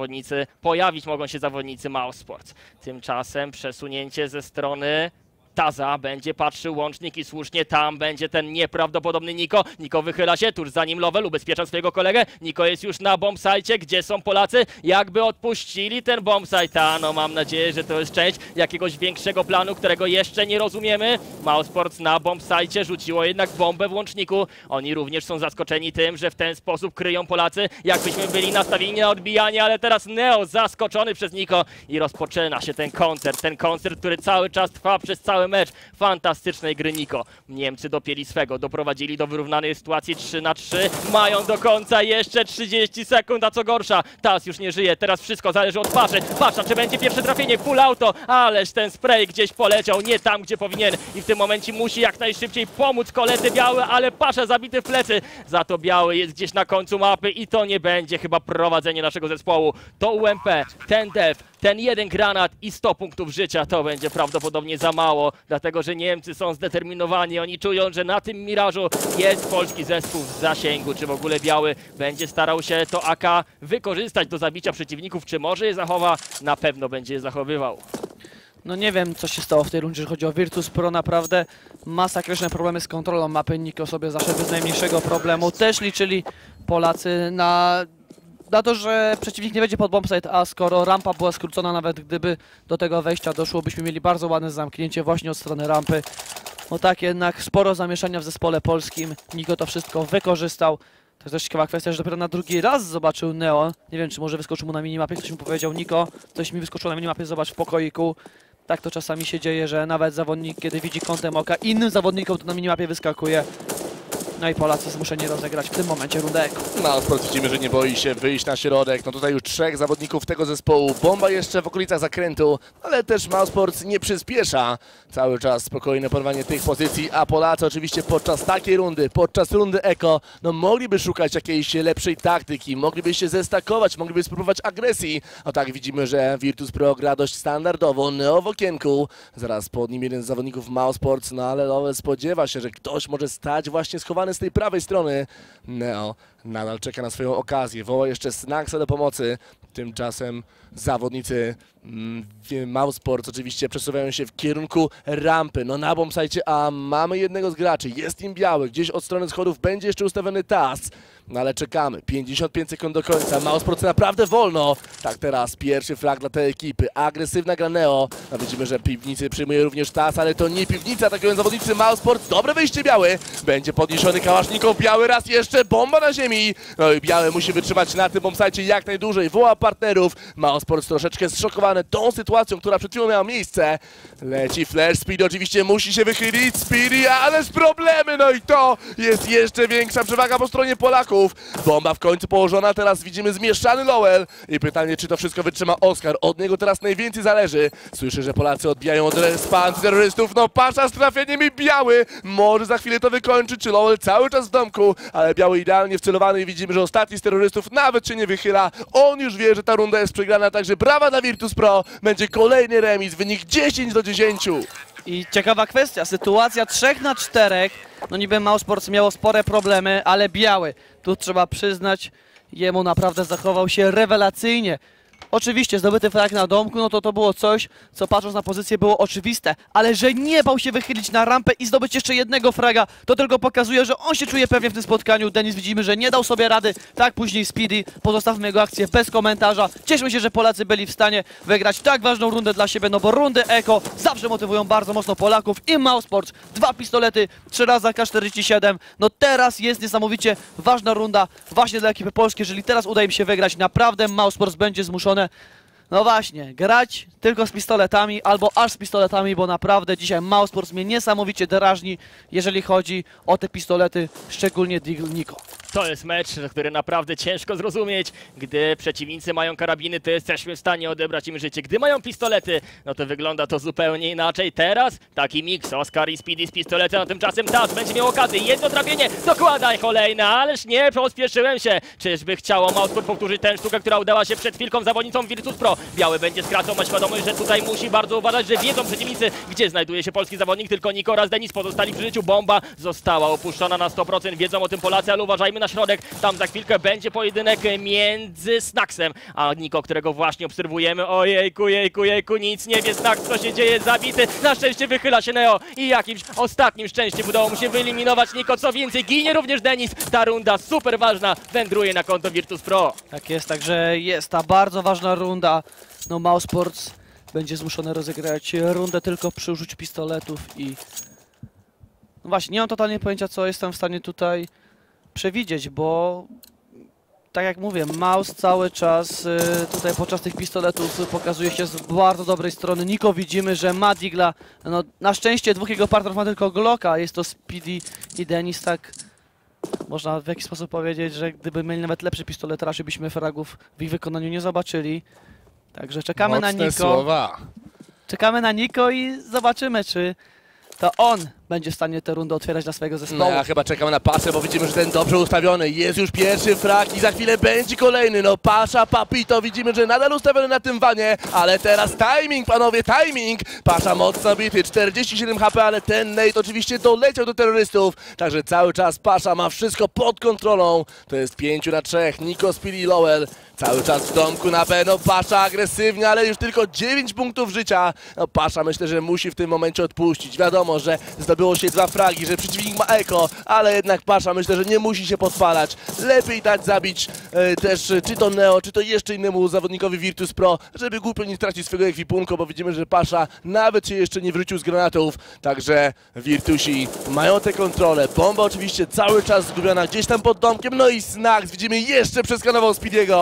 mogą się zawodnicy Mousesports. Tymczasem przesunięcie ze strony Taza będzie patrzył łącznik i słusznie tam będzie ten nieprawdopodobny Niko. Niko wychyla się tuż zanim Lowell ubezpiecza swojego kolegę. Niko jest już na bombsite. Gdzie są Polacy? Jakby odpuścili ten bombsite. A no mam nadzieję, że to jest część jakiegoś większego planu, którego jeszcze nie rozumiemy. Mousesports na bombsite rzuciło jednak bombę w łączniku. Oni również są zaskoczeni tym, że w ten sposób kryją Polacy. Jakbyśmy byli nastawieni na odbijanie, ale teraz Neo zaskoczony przez Niko i rozpoczyna się ten koncert, który cały czas trwa przez cały mecz fantastycznej gry Niko. Niemcy dopięli swego, doprowadzili do wyrównanej sytuacji 3 na 3. Mają do końca jeszcze 30 sekund, a co gorsza, TAS już nie żyje. Teraz wszystko zależy od Paszy. Pasza, czy będzie pierwsze trafienie? Full auto, ależ ten spray gdzieś poleciał, nie tam, gdzie powinien. I w tym momencie musi jak najszybciej pomóc koledze Biały, ale Pasza zabity w plecy. Za to Biały jest gdzieś na końcu mapy i to nie będzie chyba prowadzenie naszego zespołu. To UMP, ten def, ten jeden granat i 100 punktów życia to będzie prawdopodobnie za mało, dlatego że Niemcy są zdeterminowani, oni czują, że na tym mirażu jest polski zespół w zasięgu. Czy w ogóle Biały będzie starał się to AK wykorzystać do zabicia przeciwników, czy może je zachowa? Na pewno będzie je zachowywał. No nie wiem, co się stało w tej rundzie, że chodzi o Virtus Pro, naprawdę masakryczne problemy z kontrolą mapy. Niko sobie zaszedł bez najmniejszego problemu. Też liczyli Polacy na to, że przeciwnik nie będzie pod bombsite, a skoro rampa była skrócona, nawet gdyby do tego wejścia doszło, byśmy mieli bardzo ładne zamknięcie właśnie od strony rampy. No tak, jednak sporo zamieszania w zespole polskim. Niko to wszystko wykorzystał. To jest też ciekawa kwestia, że dopiero na drugi raz zobaczył Neo. Nie wiem, czy może wyskoczył mu na minimapie, ktoś mu powiedział: Niko, coś mi wyskoczyło na minimapie, zobacz w pokoiku. Tak to czasami się dzieje, że nawet zawodnik, kiedy widzi kątem oka innym zawodnikom, to na minimapie wyskakuje. No i Polacy zmuszeni rozegrać w tym momencie rundę eko. Mousesports widzimy, że nie boi się wyjść na środek. No tutaj już 3 zawodników tego zespołu. Bomba jeszcze w okolicach zakrętu, ale też Mousesports nie przyspiesza. Cały czas spokojne porwanie tych pozycji, a Polacy oczywiście podczas takiej rundy, podczas rundy eko, no mogliby szukać jakiejś lepszej taktyki, mogliby się zestakować, mogliby spróbować agresji. No tak, widzimy, że Virtus.pro gra dość standardowo, Neo w okienku. Zaraz pod nim jeden z zawodników Mousesports, no ale Lowell spodziewa się, że ktoś może stać właśnie schowany z tej prawej strony. Neo nadal czeka na swoją okazję, woła jeszcze Snacksa do pomocy. Tymczasem zawodnicy Mousesports oczywiście przesuwają się w kierunku rampy. No na bombsite, a mamy jednego z graczy, jest im biały, gdzieś od strony schodów będzie jeszcze ustawiony TAS. No ale czekamy, 55 sekund do końca, Mousesports naprawdę wolno. Tak, teraz pierwszy frag dla tej ekipy, agresywna gra Neo. No widzimy, że piwnicy przyjmuje również TAS, ale to nie piwnica, atakują zawodnicy Mousesports. Dobre wyjście biały, będzie podniesiony kałasznikow, biały raz jeszcze, bomba na ziemi. No i biały musi wytrzymać na tym bombsite jak najdłużej, woła partnerów. Mousesports troszeczkę zszokowany tą sytuacją, która przed chwilą miała miejsce. Leci flash, Speedy oczywiście musi się wychylić, Speedy, ale z problemy, no i to jest jeszcze większa przewaga po stronie Polaków. Bomba w końcu położona, teraz widzimy zmieszany Lowell i pytanie, czy to wszystko wytrzyma Oskar, od niego teraz najwięcej zależy. Słyszę, że Polacy odbijają od respa terrorystów, no Pasza z trafieniem i biały może za chwilę to wykończy, czy Lowell cały czas w domku, ale biały idealnie wcelowany i widzimy, że ostatni z terrorystów nawet się nie wychyla, on już wie, że ta runda jest przegrana, także brawa dla Virtus.pro, będzie kolejny remis, wynik 10-10. I ciekawa kwestia, sytuacja 3 na 4. No niby Mousesports miało spore problemy, ale biały, tu trzeba przyznać, jemu naprawdę zachował się rewelacyjnie. Oczywiście zdobyty frag na domku, no to było coś, co patrząc na pozycję było oczywiste, ale że nie bał się wychylić na rampę i zdobyć jeszcze jednego fraga, to tylko pokazuje, że on się czuje pewnie w tym spotkaniu. Denis widzimy, że nie dał sobie rady, tak później Speedy, pozostawmy jego akcję bez komentarza. Cieszmy się, że Polacy byli w stanie wygrać tak ważną rundę dla siebie, no bo rundy eko zawsze motywują bardzo mocno Polaków i Mousesports. 2 pistolety, 3 razy AK-47, no teraz jest niesamowicie ważna runda właśnie dla ekipy polskiej, jeżeli teraz uda im się wygrać, naprawdę Mousesports będzie zmuszone, no właśnie, grać tylko z pistoletami albo aż z pistoletami, bo naprawdę dzisiaj Mousesports mnie niesamowicie drażni, jeżeli chodzi o te pistolety, szczególnie Deagle Niko. To jest mecz, który naprawdę ciężko zrozumieć. Gdy przeciwnicy mają karabiny, to jesteśmy w stanie odebrać im życie. Gdy mają pistolety, no to wygląda to zupełnie inaczej. Teraz taki miks, Oskar i Speedy z pistoletem, a tymczasem TAS będzie miał okazję. Jedno trafienie, dokładaj kolejne, ależ nie, pospieszyłem się. Czyżby chciało Mousesports powtórzyć tę sztukę, która udała się przed chwilką zawodnicom Virtus.pro. Biały będzie skracał, ma świadomość, że tutaj musi bardzo uważać, że wiedzą przeciwnicy, gdzie znajduje się polski zawodnik. Tylko Niko oraz Denis pozostali przy życiu. Bomba została opuszczona na 100%. Wiedzą o tym Polacy, ale uważajmy na środek. Tam za chwilkę będzie pojedynek między Snacksem a Niko, którego właśnie obserwujemy. Ojejku, jejku, nic nie wie Snacks, co się dzieje, zabity. Na szczęście wychyla się Neo i jakimś ostatnim szczęściem udało mu się wyeliminować Niko. Co więcej, ginie również Denis. Ta runda super ważna, wędruje na konto Virtus.pro. Tak jest, także jest ta bardzo ważna runda. No Mousesports będzie zmuszony rozegrać rundę tylko przy użyciu pistoletów i... No właśnie, nie mam totalnie pojęcia, co jestem w stanie tutaj przewidzieć, bo tak jak mówię, Mouse cały czas tutaj podczas tych pistoletów pokazuje się z bardzo dobrej strony. Niko widzimy, że ma Deagla, no na szczęście 2 jego partnerów ma tylko Glocka, jest to Speedy i Denis, tak można w jakiś sposób powiedzieć, że gdyby mieli nawet lepszy pistolet, raczej byśmy fragów w ich wykonaniu nie zobaczyli. Także czekamy Mocne na Niko. Słowa. Czekamy na Niko i zobaczymy, czy to on będzie w stanie tę rundę otwierać dla swojego zespołu. No ja chyba czekamy na Pasę, bo widzimy, że ten dobrze ustawiony. Jest już pierwszy frag i za chwilę będzie kolejny. No Pasza, Papito, widzimy, że nadal ustawiony na tym wanie, ale teraz timing, panowie, timing. Pasza mocno bity, 47 HP, ale ten nade oczywiście doleciał do terrorystów. Także cały czas Pasza ma wszystko pod kontrolą. To jest 5 na 3, Niko, Speedy i Lowell. Cały czas w domku na B, no Pasza agresywnie, ale już tylko 9 punktów życia. No Pasza myślę, że musi w tym momencie odpuścić. Wiadomo, że zdobyło się 2 fragi, że przeciwnik ma eko, ale jednak Pasza myślę, że nie musi się podpalać. Lepiej dać zabić też czy to Neo, czy to jeszcze innemu zawodnikowi Virtus.pro, żeby głupio nie stracić swojego ekwipunku, bo widzimy, że Pasza nawet się jeszcze nie wrócił z granatów. Także Virtusi mają tę kontrolę. Bomba oczywiście cały czas zgubiona gdzieś tam pod domkiem, no i Snacks widzimy jeszcze przeskanował Speedy'ego.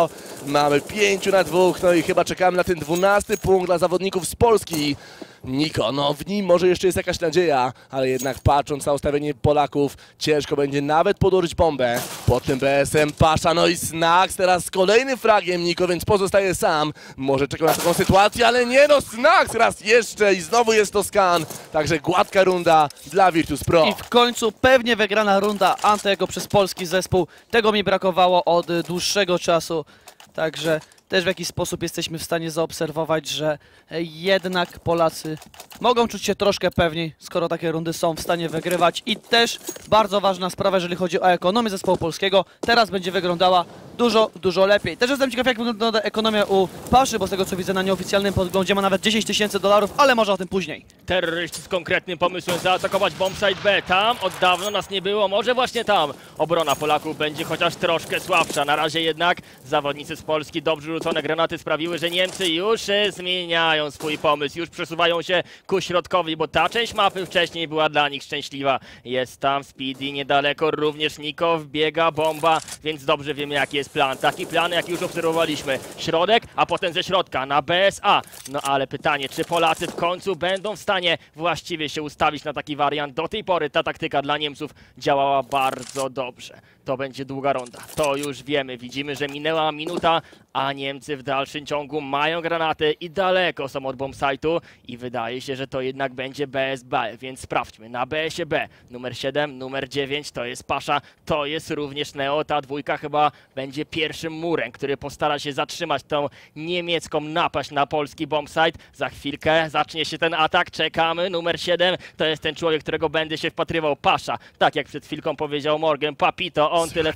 Mamy 5 na 2, no i chyba czekamy na ten 12 punkt dla zawodników z Polski. Niko, no w nim może jeszcze jest jakaś nadzieja, ale jednak patrząc na ustawienie Polaków, ciężko będzie nawet podłożyć bombę. Pod tym BS-em Pasza, no i Snax teraz z kolejnym fragiem Niko, więc pozostaje sam. Może czekał na taką sytuację, ale nie no, Snax raz jeszcze i znowu jest to skan. Także gładka runda dla Virtus Pro. I w końcu pewnie wygrana runda Antego przez polski zespół. Tego mi brakowało od dłuższego czasu. Także też w jakiś sposób jesteśmy w stanie zaobserwować, że jednak Polacy mogą czuć się troszkę pewniej, skoro takie rundy są w stanie wygrywać. I też bardzo ważna sprawa, jeżeli chodzi o ekonomię zespołu polskiego, teraz będzie wyglądała dużo lepiej. Też jestem ciekaw, jak wygląda ekonomia u Paszy, bo z tego co widzę na nieoficjalnym podglądzie ma nawet 10 000 dolarów, ale może o tym później. Terroryści z konkretnym pomysłem zaatakować bombsite B. Tam od dawna nas nie było, może właśnie tam obrona Polaków będzie chociaż troszkę słabsza. Na razie jednak zawodnicy z Polski, dobrze rzucone granaty sprawiły, że Niemcy już zmieniają swój pomysł, już przesuwają się ku środkowi, bo ta część mapy wcześniej była dla nich szczęśliwa. Jest tam Speedy, niedaleko również Niko, wbiega bomba, więc dobrze wiemy jaki jest plan. Taki plan jak już obserwowaliśmy. Środek, a potem ze środka na BSA. No ale pytanie, czy Polacy w końcu będą w stanie właściwie się ustawić na taki wariant? Do tej pory ta taktyka dla Niemców działała bardzo dobrze. To będzie długa ronda, to już wiemy. Widzimy, że minęła minuta, a Niemcy w dalszym ciągu mają granaty i daleko są od bombsite'u i wydaje się, że to jednak będzie BSB, więc sprawdźmy. Na BS-ie B, numer 7, numer 9 to jest Pasza, to jest również Neo. Ta dwójka chyba będzie pierwszym murem, który postara się zatrzymać tą niemiecką napaść na polski bombsite. Za chwilkę zacznie się ten atak, czekamy. Numer 7 to jest ten człowiek, którego będę się wpatrywał. Pasza, tak jak przed chwilką powiedział Morgan, Papito, on tyle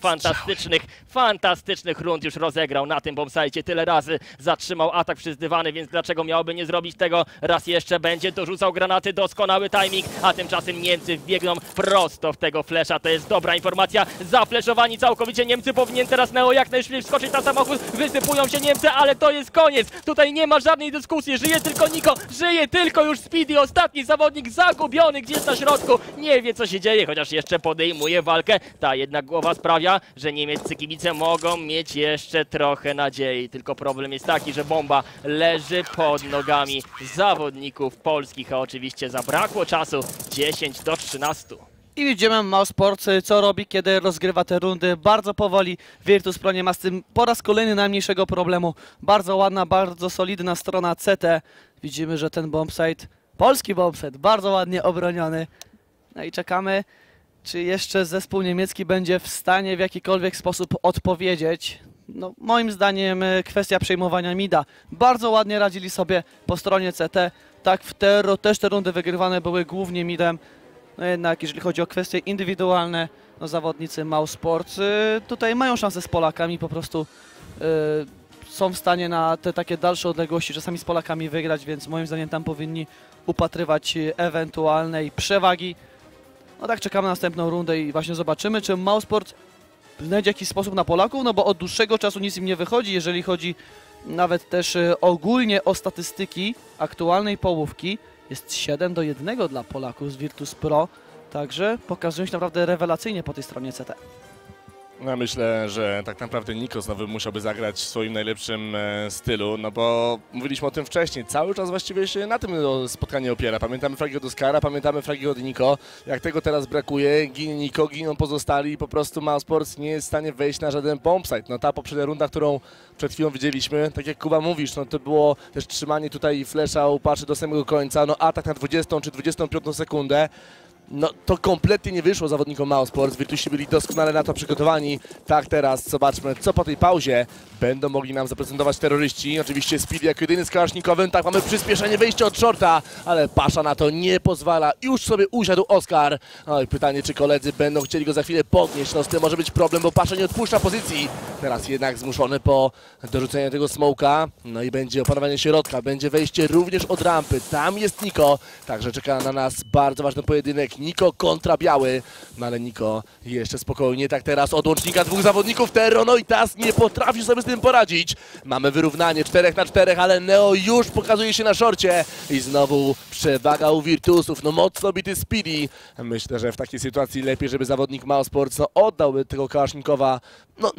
fantastycznych rund już rozegrał na tym bombsite, tyle razy zatrzymał atak przez dywany, więc dlaczego miałby nie zrobić tego? Raz jeszcze będzie dorzucał granaty, doskonały timing, a tymczasem Niemcy wbiegną prosto w tego flesza. To jest dobra informacja, zafleszowani całkowicie Niemcy. Powinien teraz Neo jak najszybciej wskoczyć na samochód, wysypują się Niemcy, ale to jest koniec. Tutaj nie ma żadnej dyskusji, żyje tylko Niko, żyje tylko już Speedy, ostatni zawodnik zagubiony gdzieś na środku, nie wie co się dzieje, chociaż jeszcze podejmuje walkę. Ta jednak głowa sprawia, że niemieccy kibice mogą mieć jeszcze trochę nadziei. Tylko problem jest taki, że bomba leży pod nogami zawodników polskich, a oczywiście zabrakło czasu 10-13. I widzimy Mousesports, co robi, kiedy rozgrywa te rundy. Bardzo powoli. Virtus Pro nie ma z tym po raz kolejny najmniejszego problemu. Bardzo ładna, bardzo solidna strona CT. Widzimy, że ten bombsite, polski bombsite, bardzo ładnie obroniony. No i czekamy, czy jeszcze zespół niemiecki będzie w stanie w jakikolwiek sposób odpowiedzieć. No, moim zdaniem kwestia przejmowania mida. Bardzo ładnie radzili sobie po stronie CT. Tak, w Terro też te rundy wygrywane były głównie midem. No jednak jeżeli chodzi o kwestie indywidualne, no zawodnicy Mousesports tutaj mają szansę z Polakami, po prostu są w stanie na te takie dalsze odległości czasami z Polakami wygrać, więc moim zdaniem tam powinni upatrywać ewentualnej przewagi. No tak, czekamy na następną rundę i właśnie zobaczymy, czy Mousesports znajdzie jakiś sposób na Polaków, no bo od dłuższego czasu nic im nie wychodzi, jeżeli chodzi nawet też ogólnie o statystyki aktualnej połówki. Jest 7-1 dla Polaków z Virtus Pro, także pokazują się naprawdę rewelacyjnie po tej stronie CT. Ja myślę, że tak naprawdę Niko znowu musiałby zagrać w swoim najlepszym stylu, no bo mówiliśmy o tym wcześniej, cały czas właściwie się na tym spotkanie opiera. Pamiętamy fragi od Oskara, pamiętamy fragi od Niko. Jak tego teraz brakuje, ginie Niko, giną pozostali i po prostu Mousesports nie jest w stanie wejść na żaden bombsite. No ta poprzednia runda, którą przed chwilą widzieliśmy, tak jak Kuba mówisz, no to było też trzymanie tutaj flesza u Paszy do samego końca, no atak na 20 czy 25 sekundę. No to kompletnie nie wyszło zawodnikom Mousesports, Virtusi byli doskonale na to przygotowani. Tak, teraz zobaczmy, co po tej pauzie będą mogli nam zaprezentować terroryści. Oczywiście Speedy jako jedyny z kałasznikowym, tak, mamy przyspieszenie wejścia od shorta, ale Pasza na to nie pozwala. Już sobie usiadł Oskar. No i pytanie, czy koledzy będą chcieli go za chwilę podnieść. No z tym może być problem, bo Pasza nie odpuszcza pozycji. Teraz jednak zmuszony po dorzuceniu tego smoka. No i będzie opanowanie środka, będzie wejście również od rampy. Tam jest Niko, także czeka na nas bardzo ważny pojedynek. Niko kontra Biały, no ale Niko jeszcze spokojnie, tak teraz od łącznika dwóch zawodników Terro, no i Tas nie potrafi sobie z tym poradzić. Mamy wyrównanie 4-4, ale Neo już pokazuje się na szorcie i znowu przewaga u Virtusów, no mocno bity Speedy. Myślę, że w takiej sytuacji lepiej, żeby zawodnik Mousesports oddałby tego kałasznikowa, no najlepiej oczywiście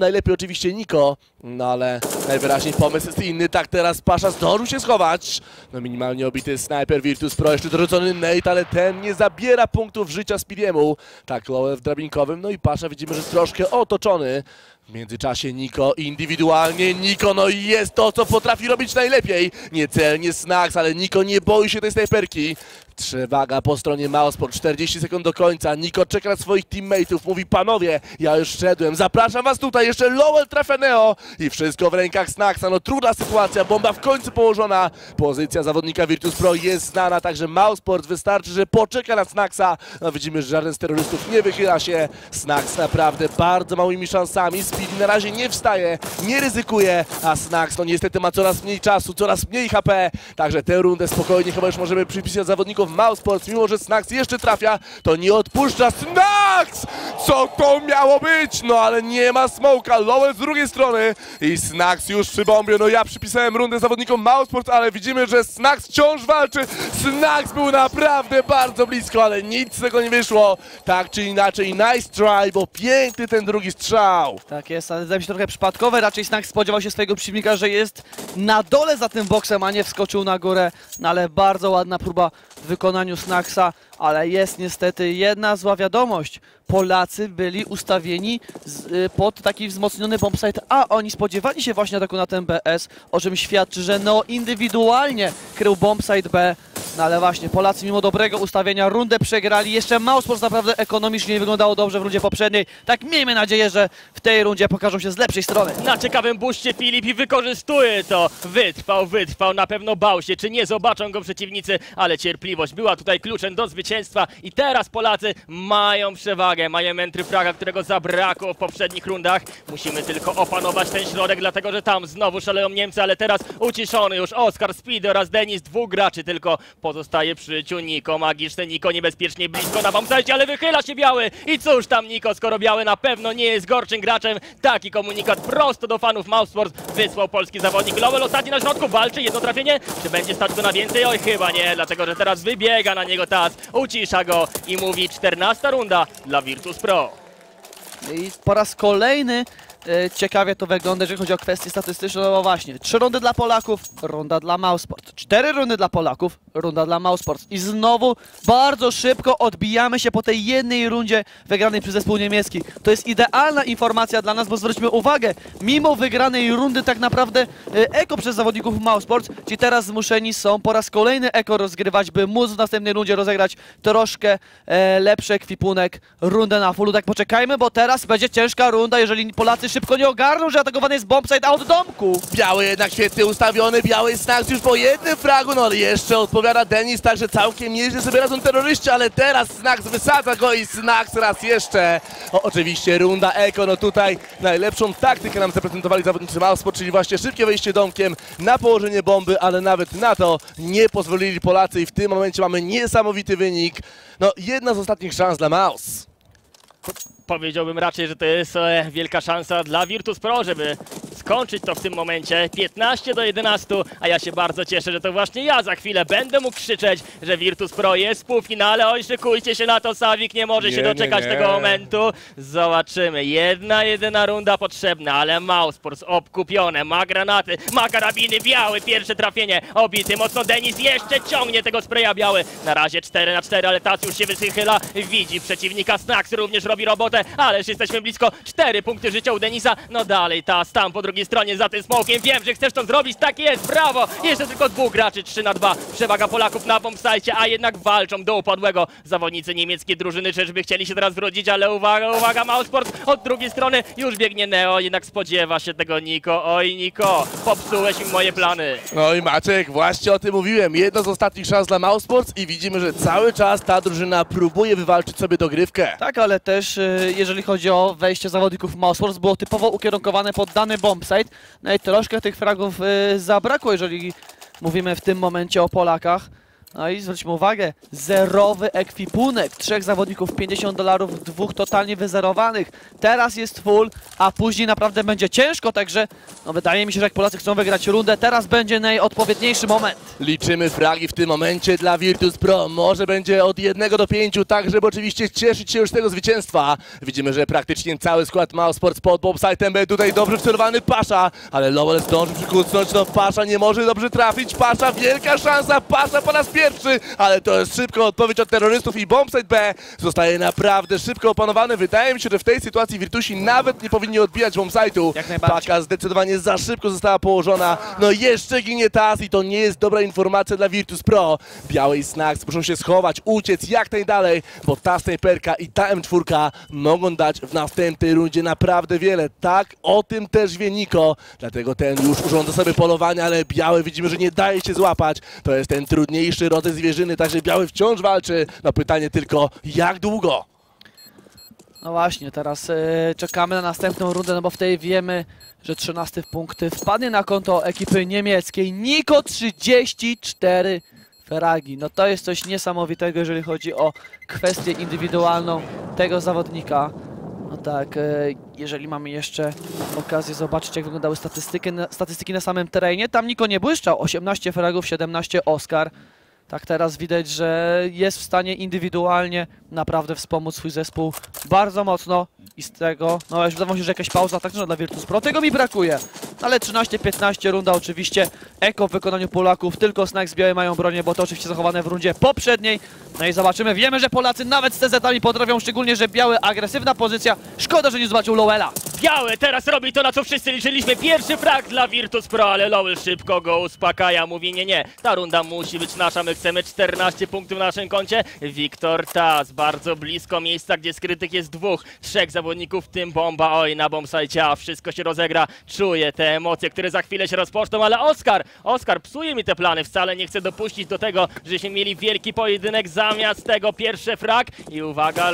oczywiście Niko, no ale najwyraźniej pomysł jest inny. Tak, teraz Pasza zdążył się schować. No minimalnie obity snajper Virtus Pro, jeszcze dorzucony Nate, ale ten nie zabiera punktów życia Speediemu. Tak, Lowell w drabinkowym, no i Pasza widzimy, że troszkę otoczony. W międzyczasie Niko indywidualnie, Niko no i jest to, co potrafi robić najlepiej. Niecelnie Snax, ale Niko nie boi się tej snajperki. Przewaga po stronie Mousesports, 40 sekund do końca. Niko czeka na swoich teammateów, mówi: panowie, ja już szedłem, zapraszam was tutaj, jeszcze Lowell trafia Neo i wszystko w rękach Snaxa. No trudna sytuacja, bomba w końcu położona. Pozycja zawodnika Virtus Pro jest znana, także Mousesports wystarczy, że poczeka na Snaxa. No widzimy, że żaden z terrorystów nie wychyla się. Snax naprawdę bardzo małymi szansami. Speedy na razie nie wstaje, nie ryzykuje, a Snax no niestety ma coraz mniej czasu, coraz mniej HP. Także tę rundę spokojnie chyba już możemy przypisać zawodników Mousesports, mimo że Snax jeszcze trafia, to nie odpuszcza. Snax! Co to miało być? No ale nie ma smoka, Lowell z drugiej strony i Snax już przy bombie. No ja przypisałem rundę zawodnikom Mousesports, ale widzimy, że Snax wciąż walczy. Snax był naprawdę bardzo blisko, ale nic z tego nie wyszło. Tak czy inaczej, nice try, bo piękny ten drugi strzał. Tak jest, ale zdaje mi się trochę przypadkowe. Raczej Snax spodziewał się swojego przeciwnika, że jest na dole za tym boksem, a nie wskoczył na górę. No ale bardzo ładna próba w wykonaniu Snaxa, ale jest niestety jedna zła wiadomość. Polacy byli ustawieni pod taki wzmocniony bombsite, a oni spodziewali się właśnie ataku na ten BS, o czym świadczy, że Neo indywidualnie krył bombsite B. No ale właśnie, Polacy mimo dobrego ustawienia rundę przegrali. Jeszcze Mousesports naprawdę ekonomicznie nie wyglądało dobrze w rundzie poprzedniej. Tak miejmy nadzieję, że w tej rundzie pokażą się z lepszej strony. Na ciekawym buście Filip i wykorzystuje to. Wytrwał, na pewno bał się, czy nie zobaczą go przeciwnicy, ale cierpliwość była tutaj kluczem do zwycięstwa i teraz Polacy mają przewagę, mają entry fraga, którego zabrakło w poprzednich rundach. Musimy tylko opanować ten środek, dlatego że tam znowu szaleją Niemcy, ale teraz uciszony już Oskar, Speedy oraz Denis, dwóch graczy tylko pozostaje przy życiu. Niko, magiczny Niko, niebezpiecznie blisko na bombsite, ale wychyla się Biały i cóż tam Niko, skoro Biały na pewno nie jest gorszym graczem. Taki komunikat prosto do fanów Mousesports wysłał polski zawodnik. Lowell ostatni na środku, walczy, jedno trafienie, czy będzie stać go na więcej? Oj, chyba nie, dlatego że teraz wybiega na niego Taz, ucisza go i mówi: 14 runda dla Virtus Pro. I po raz kolejny ciekawie to wygląda, jeżeli chodzi o kwestie statystyczne. No właśnie, 3 rundy dla Polaków, runda dla Mousesports. 4 rundy dla Polaków, runda dla Mousesports. I znowu bardzo szybko odbijamy się po tej jednej rundzie wygranej przez zespół niemiecki. To jest idealna informacja dla nas, bo zwróćmy uwagę, mimo wygranej rundy tak naprawdę eko przez zawodników Mousesports, ci teraz zmuszeni są po raz kolejny eko rozgrywać, by móc w następnej rundzie rozegrać troszkę lepszy ekwipunek, rundę na fullu. Tak poczekajmy, bo teraz będzie ciężka runda, jeżeli Polacy szybko nie ogarną, że atakowany jest bombsite od domku. Biały jednak świetnie ustawiony, Biały Snax już po jednym fragu, no ale jeszcze odpowiada Denis, także całkiem nieźle sobie radzą terroryści, ale teraz Snax wysadza go i Snax raz jeszcze. Oczywiście runda eko, no tutaj najlepszą taktykę nam zaprezentowali zawodnicy Mousesports, czyli właśnie szybkie wejście domkiem na położenie bomby, ale nawet na to nie pozwolili Polacy i w tym momencie mamy niesamowity wynik. No jedna z ostatnich szans dla Mouse. Powiedziałbym raczej, że to jest wielka szansa dla Virtus Pro, żeby skończyć to w tym momencie. 15-11, a ja się bardzo cieszę, że to właśnie ja za chwilę będę mógł krzyczeć, że Virtus Pro jest w półfinale. Oj, szykujcie się na to, Sawik nie może się doczekać tego momentu. Zobaczymy. Jedyna runda potrzebna, ale Mousesports obkupione, ma granaty, ma karabiny, Biały, pierwsze trafienie, obity mocno Denis, jeszcze ciągnie tego spraya Biały. Na razie 4-4, ale Tac już się wychyla, widzi przeciwnika, Snax również robi robotę, ależ jesteśmy blisko, 4 punkty życia u Denisa, no dalej Tac tam po drugiej stronie za tym smokiem, wiem, że chcesz to zrobić, tak jest, brawo, jeszcze tylko 2 graczy, 3-2, przewaga Polaków na bombsite, a jednak walczą do upadłego zawodnicy niemieckiej drużyny, czyżby chcieli się teraz wrócić, ale uwaga, Mousesports od drugiej strony, już biegnie Neo, jednak spodziewa się tego Niko, oj Niko, popsułeś mi moje plany. No i Maciek, właśnie o tym mówiłem, jedna z ostatnich szans dla Mousesports i widzimy, że cały czas ta drużyna próbuje wywalczyć sobie dogrywkę. Tak, ale też jeżeli chodzi o wejście zawodników Mousesports, było typowo ukierunkowane pod dany bombsite. No i troszkę tych fragów zabrakło, jeżeli mówimy w tym momencie o Polakach. No i zwróćmy uwagę, zerowy ekwipunek, 3 zawodników, $50, 2 totalnie wyzerowanych. Teraz jest full, a później naprawdę będzie ciężko, także no wydaje mi się, że jak Polacy chcą wygrać rundę, teraz będzie najodpowiedniejszy moment. Liczymy fragi w tym momencie dla Virtus Pro. Może będzie od 1 do 5, tak żeby oczywiście cieszyć się już z tego zwycięstwa. Widzimy, że praktycznie cały skład Mousesports pod bombsite'em B. Tutaj dobrze wcelowany Pasza, ale Lowell zdąży przykucnąć. No Pasza nie może dobrze trafić. Pasza, wielka szansa. Pasza po raz pierwszy, ale to jest szybko odpowiedź od terrorystów i bombsite B zostaje naprawdę szybko opanowany. Wydaje mi się, że w tej sytuacji Virtusi nawet nie powinni odbijać bombsite'u. Jak najbardziej. Paka zdecydowanie za szybko została położona. No jeszcze ginie TAS i to nie jest dobra informacja dla Virtus Pro. Białe i Snax muszą się schować, uciec jak najdalej, bo ta snajperka i ta M4 mogą dać w następnej rundzie naprawdę wiele. Tak, o tym też wie Niko, dlatego ten już urządza sobie polowanie, ale Biały widzimy, że nie daje się złapać. To jest ten trudniejszy rodzaj zwierzyny, także Biały wciąż walczy. No pytanie tylko, jak długo? No właśnie, teraz czekamy na następną rundę, no bo w tej wiemy, że 13 punkty wpadnie na konto ekipy niemieckiej. Niko 34 fragi. No to jest coś niesamowitego, jeżeli chodzi o kwestię indywidualną tego zawodnika. No tak, jeżeli mamy jeszcze okazję zobaczyć, jak wyglądały statystyki na samym terenie, tam Niko nie błyszczał. 18 fragów, 17 Oskar. Tak, teraz widać, że jest w stanie indywidualnie naprawdę wspomóc swój zespół bardzo mocno i z tego, no już wydawało się, że jakaś pauza taktyczna dla Virtus Pro, tego mi brakuje. Ale 13-15 runda oczywiście, eko w wykonaniu Polaków, tylko Snax Białe mają bronię, bo to oczywiście zachowane w rundzie poprzedniej. No i zobaczymy, wiemy, że Polacy nawet z TZ-ami potrafią, szczególnie, że Biały, agresywna pozycja, szkoda, że nie zobaczył Lowella. Biały teraz robi to, na co wszyscy liczyliśmy. Pierwszy frag dla Virtus Pro, ale Lowell szybko go uspokaja. Mówi nie, ta runda musi być nasza. My chcemy 14 punktów na naszym koncie. Wiktor TAS bardzo blisko miejsca, gdzie skrytych jest 2, 3 zawodników, w tym bomba. Oj, na bombsite, a wszystko się rozegra. Czuję te emocje, które za chwilę się rozpoczną, ale Oskar psuje mi te plany. Wcale nie chce dopuścić do tego, żeśmy mieli wielki pojedynek. Zamiast tego pierwszy frag i uwaga,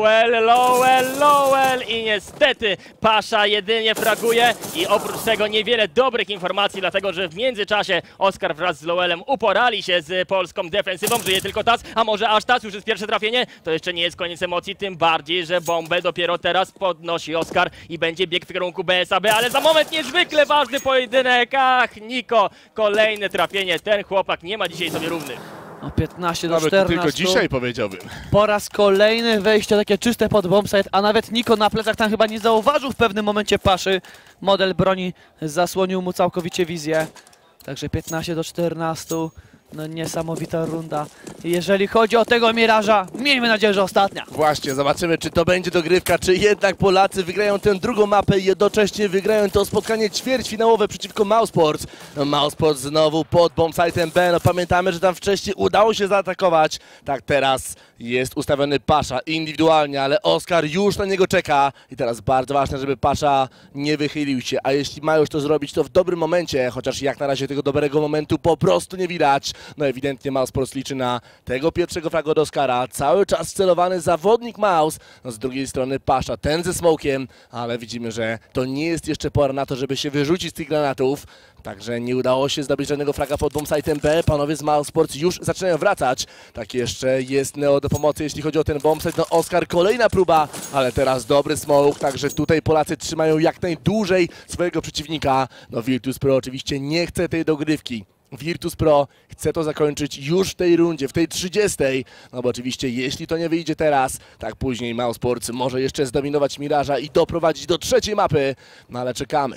Lowell i niestety Pasza jedynie fraguje i oprócz tego niewiele dobrych informacji, dlatego że w międzyczasie Oskar wraz z Lowellem uporali się z polską defensywą. Żyje tylko TAS, a może aż TAS już jest pierwsze trafienie? To jeszcze nie jest koniec emocji, tym bardziej, że bombę dopiero teraz podnosi Oskar i będzie bieg w kierunku BSAB, ale za moment niezwykle ważny pojedynek. Ach, Niko, kolejne trafienie, ten chłopak nie ma dzisiaj sobie równych. No 15 do Nawet 14. tylko dzisiaj powiedziałbym. Po raz kolejny wejście takie czyste pod bombsite, a nawet Niko na plecach tam chyba nie zauważył w pewnym momencie Paszy. Model broni zasłonił mu całkowicie wizję. Także 15 do 14. No niesamowita runda. Jeżeli chodzi o tego Miraża, miejmy nadzieję, że ostatnia. Właśnie, zobaczymy, czy to będzie dogrywka, czy jednak Polacy wygrają tę drugą mapę i jednocześnie wygrają to spotkanie ćwierćfinałowe przeciwko Mousesports. No, Mousesports znowu pod bombsite'em B. No, pamiętamy, że tam wcześniej udało się zaatakować. Tak, teraz jest ustawiony Pasza indywidualnie, ale Oskar już na niego czeka. I teraz bardzo ważne, żeby Pasza nie wychylił się. A jeśli ma już to zrobić, to w dobrym momencie, chociaż jak na razie tego dobrego momentu po prostu nie widać. No ewidentnie Mousesports liczy na tego pierwszego fraga od Oskara. Cały czas celowany zawodnik Mouse. No z drugiej strony Pasza, ten ze smokiem, ale widzimy, że to nie jest jeszcze pora na to, żeby się wyrzucić z tych granatów. Także nie udało się zdobyć żadnego fraga pod bombsite'em B. Panowie z Mousesports już zaczynają wracać. Tak jeszcze jest Neo do pomocy, jeśli chodzi o ten bombsite. No Oskar, kolejna próba, ale teraz dobry smoke. Także tutaj Polacy trzymają jak najdłużej swojego przeciwnika. No Virtus Pro oczywiście nie chce tej dogrywki. Virtus Pro chce to zakończyć już w tej rundzie, w tej 30. No bo oczywiście jeśli to nie wyjdzie teraz, tak później Mousesports może jeszcze zdominować Miraża i doprowadzić do trzeciej mapy. No ale czekamy.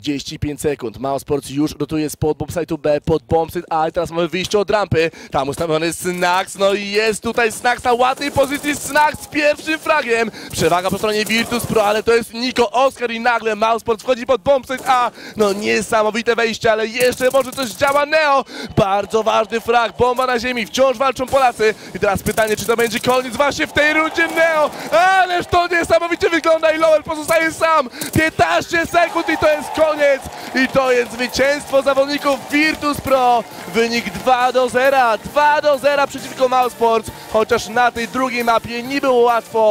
45 sekund. Mousesports już rotuje spod bombsite'u B, pod bombsite A i teraz mamy wyjście od rampy. Tam ustawiony Snax, no i jest tutaj Snax na ładnej pozycji. Snax z pierwszym fragiem. Przewaga po stronie Virtus Pro, ale to jest Niko, Oskar i nagle Mousesports wchodzi pod bombsite A. No niesamowite wejście, ale jeszcze może coś działa. Neo, bardzo ważny frag, bomba na ziemi, wciąż walczą Polacy. I teraz pytanie, czy to będzie koniec właśnie w tej rundzie. Neo, ależ to niesamowicie wygląda i Lowell pozostaje sam. 15 sekund i to jest koniec. I to jest zwycięstwo zawodników Virtus Pro. Wynik 2-0, 2-0 przeciwko Mousesports. Chociaż na tej drugiej mapie nie było łatwo.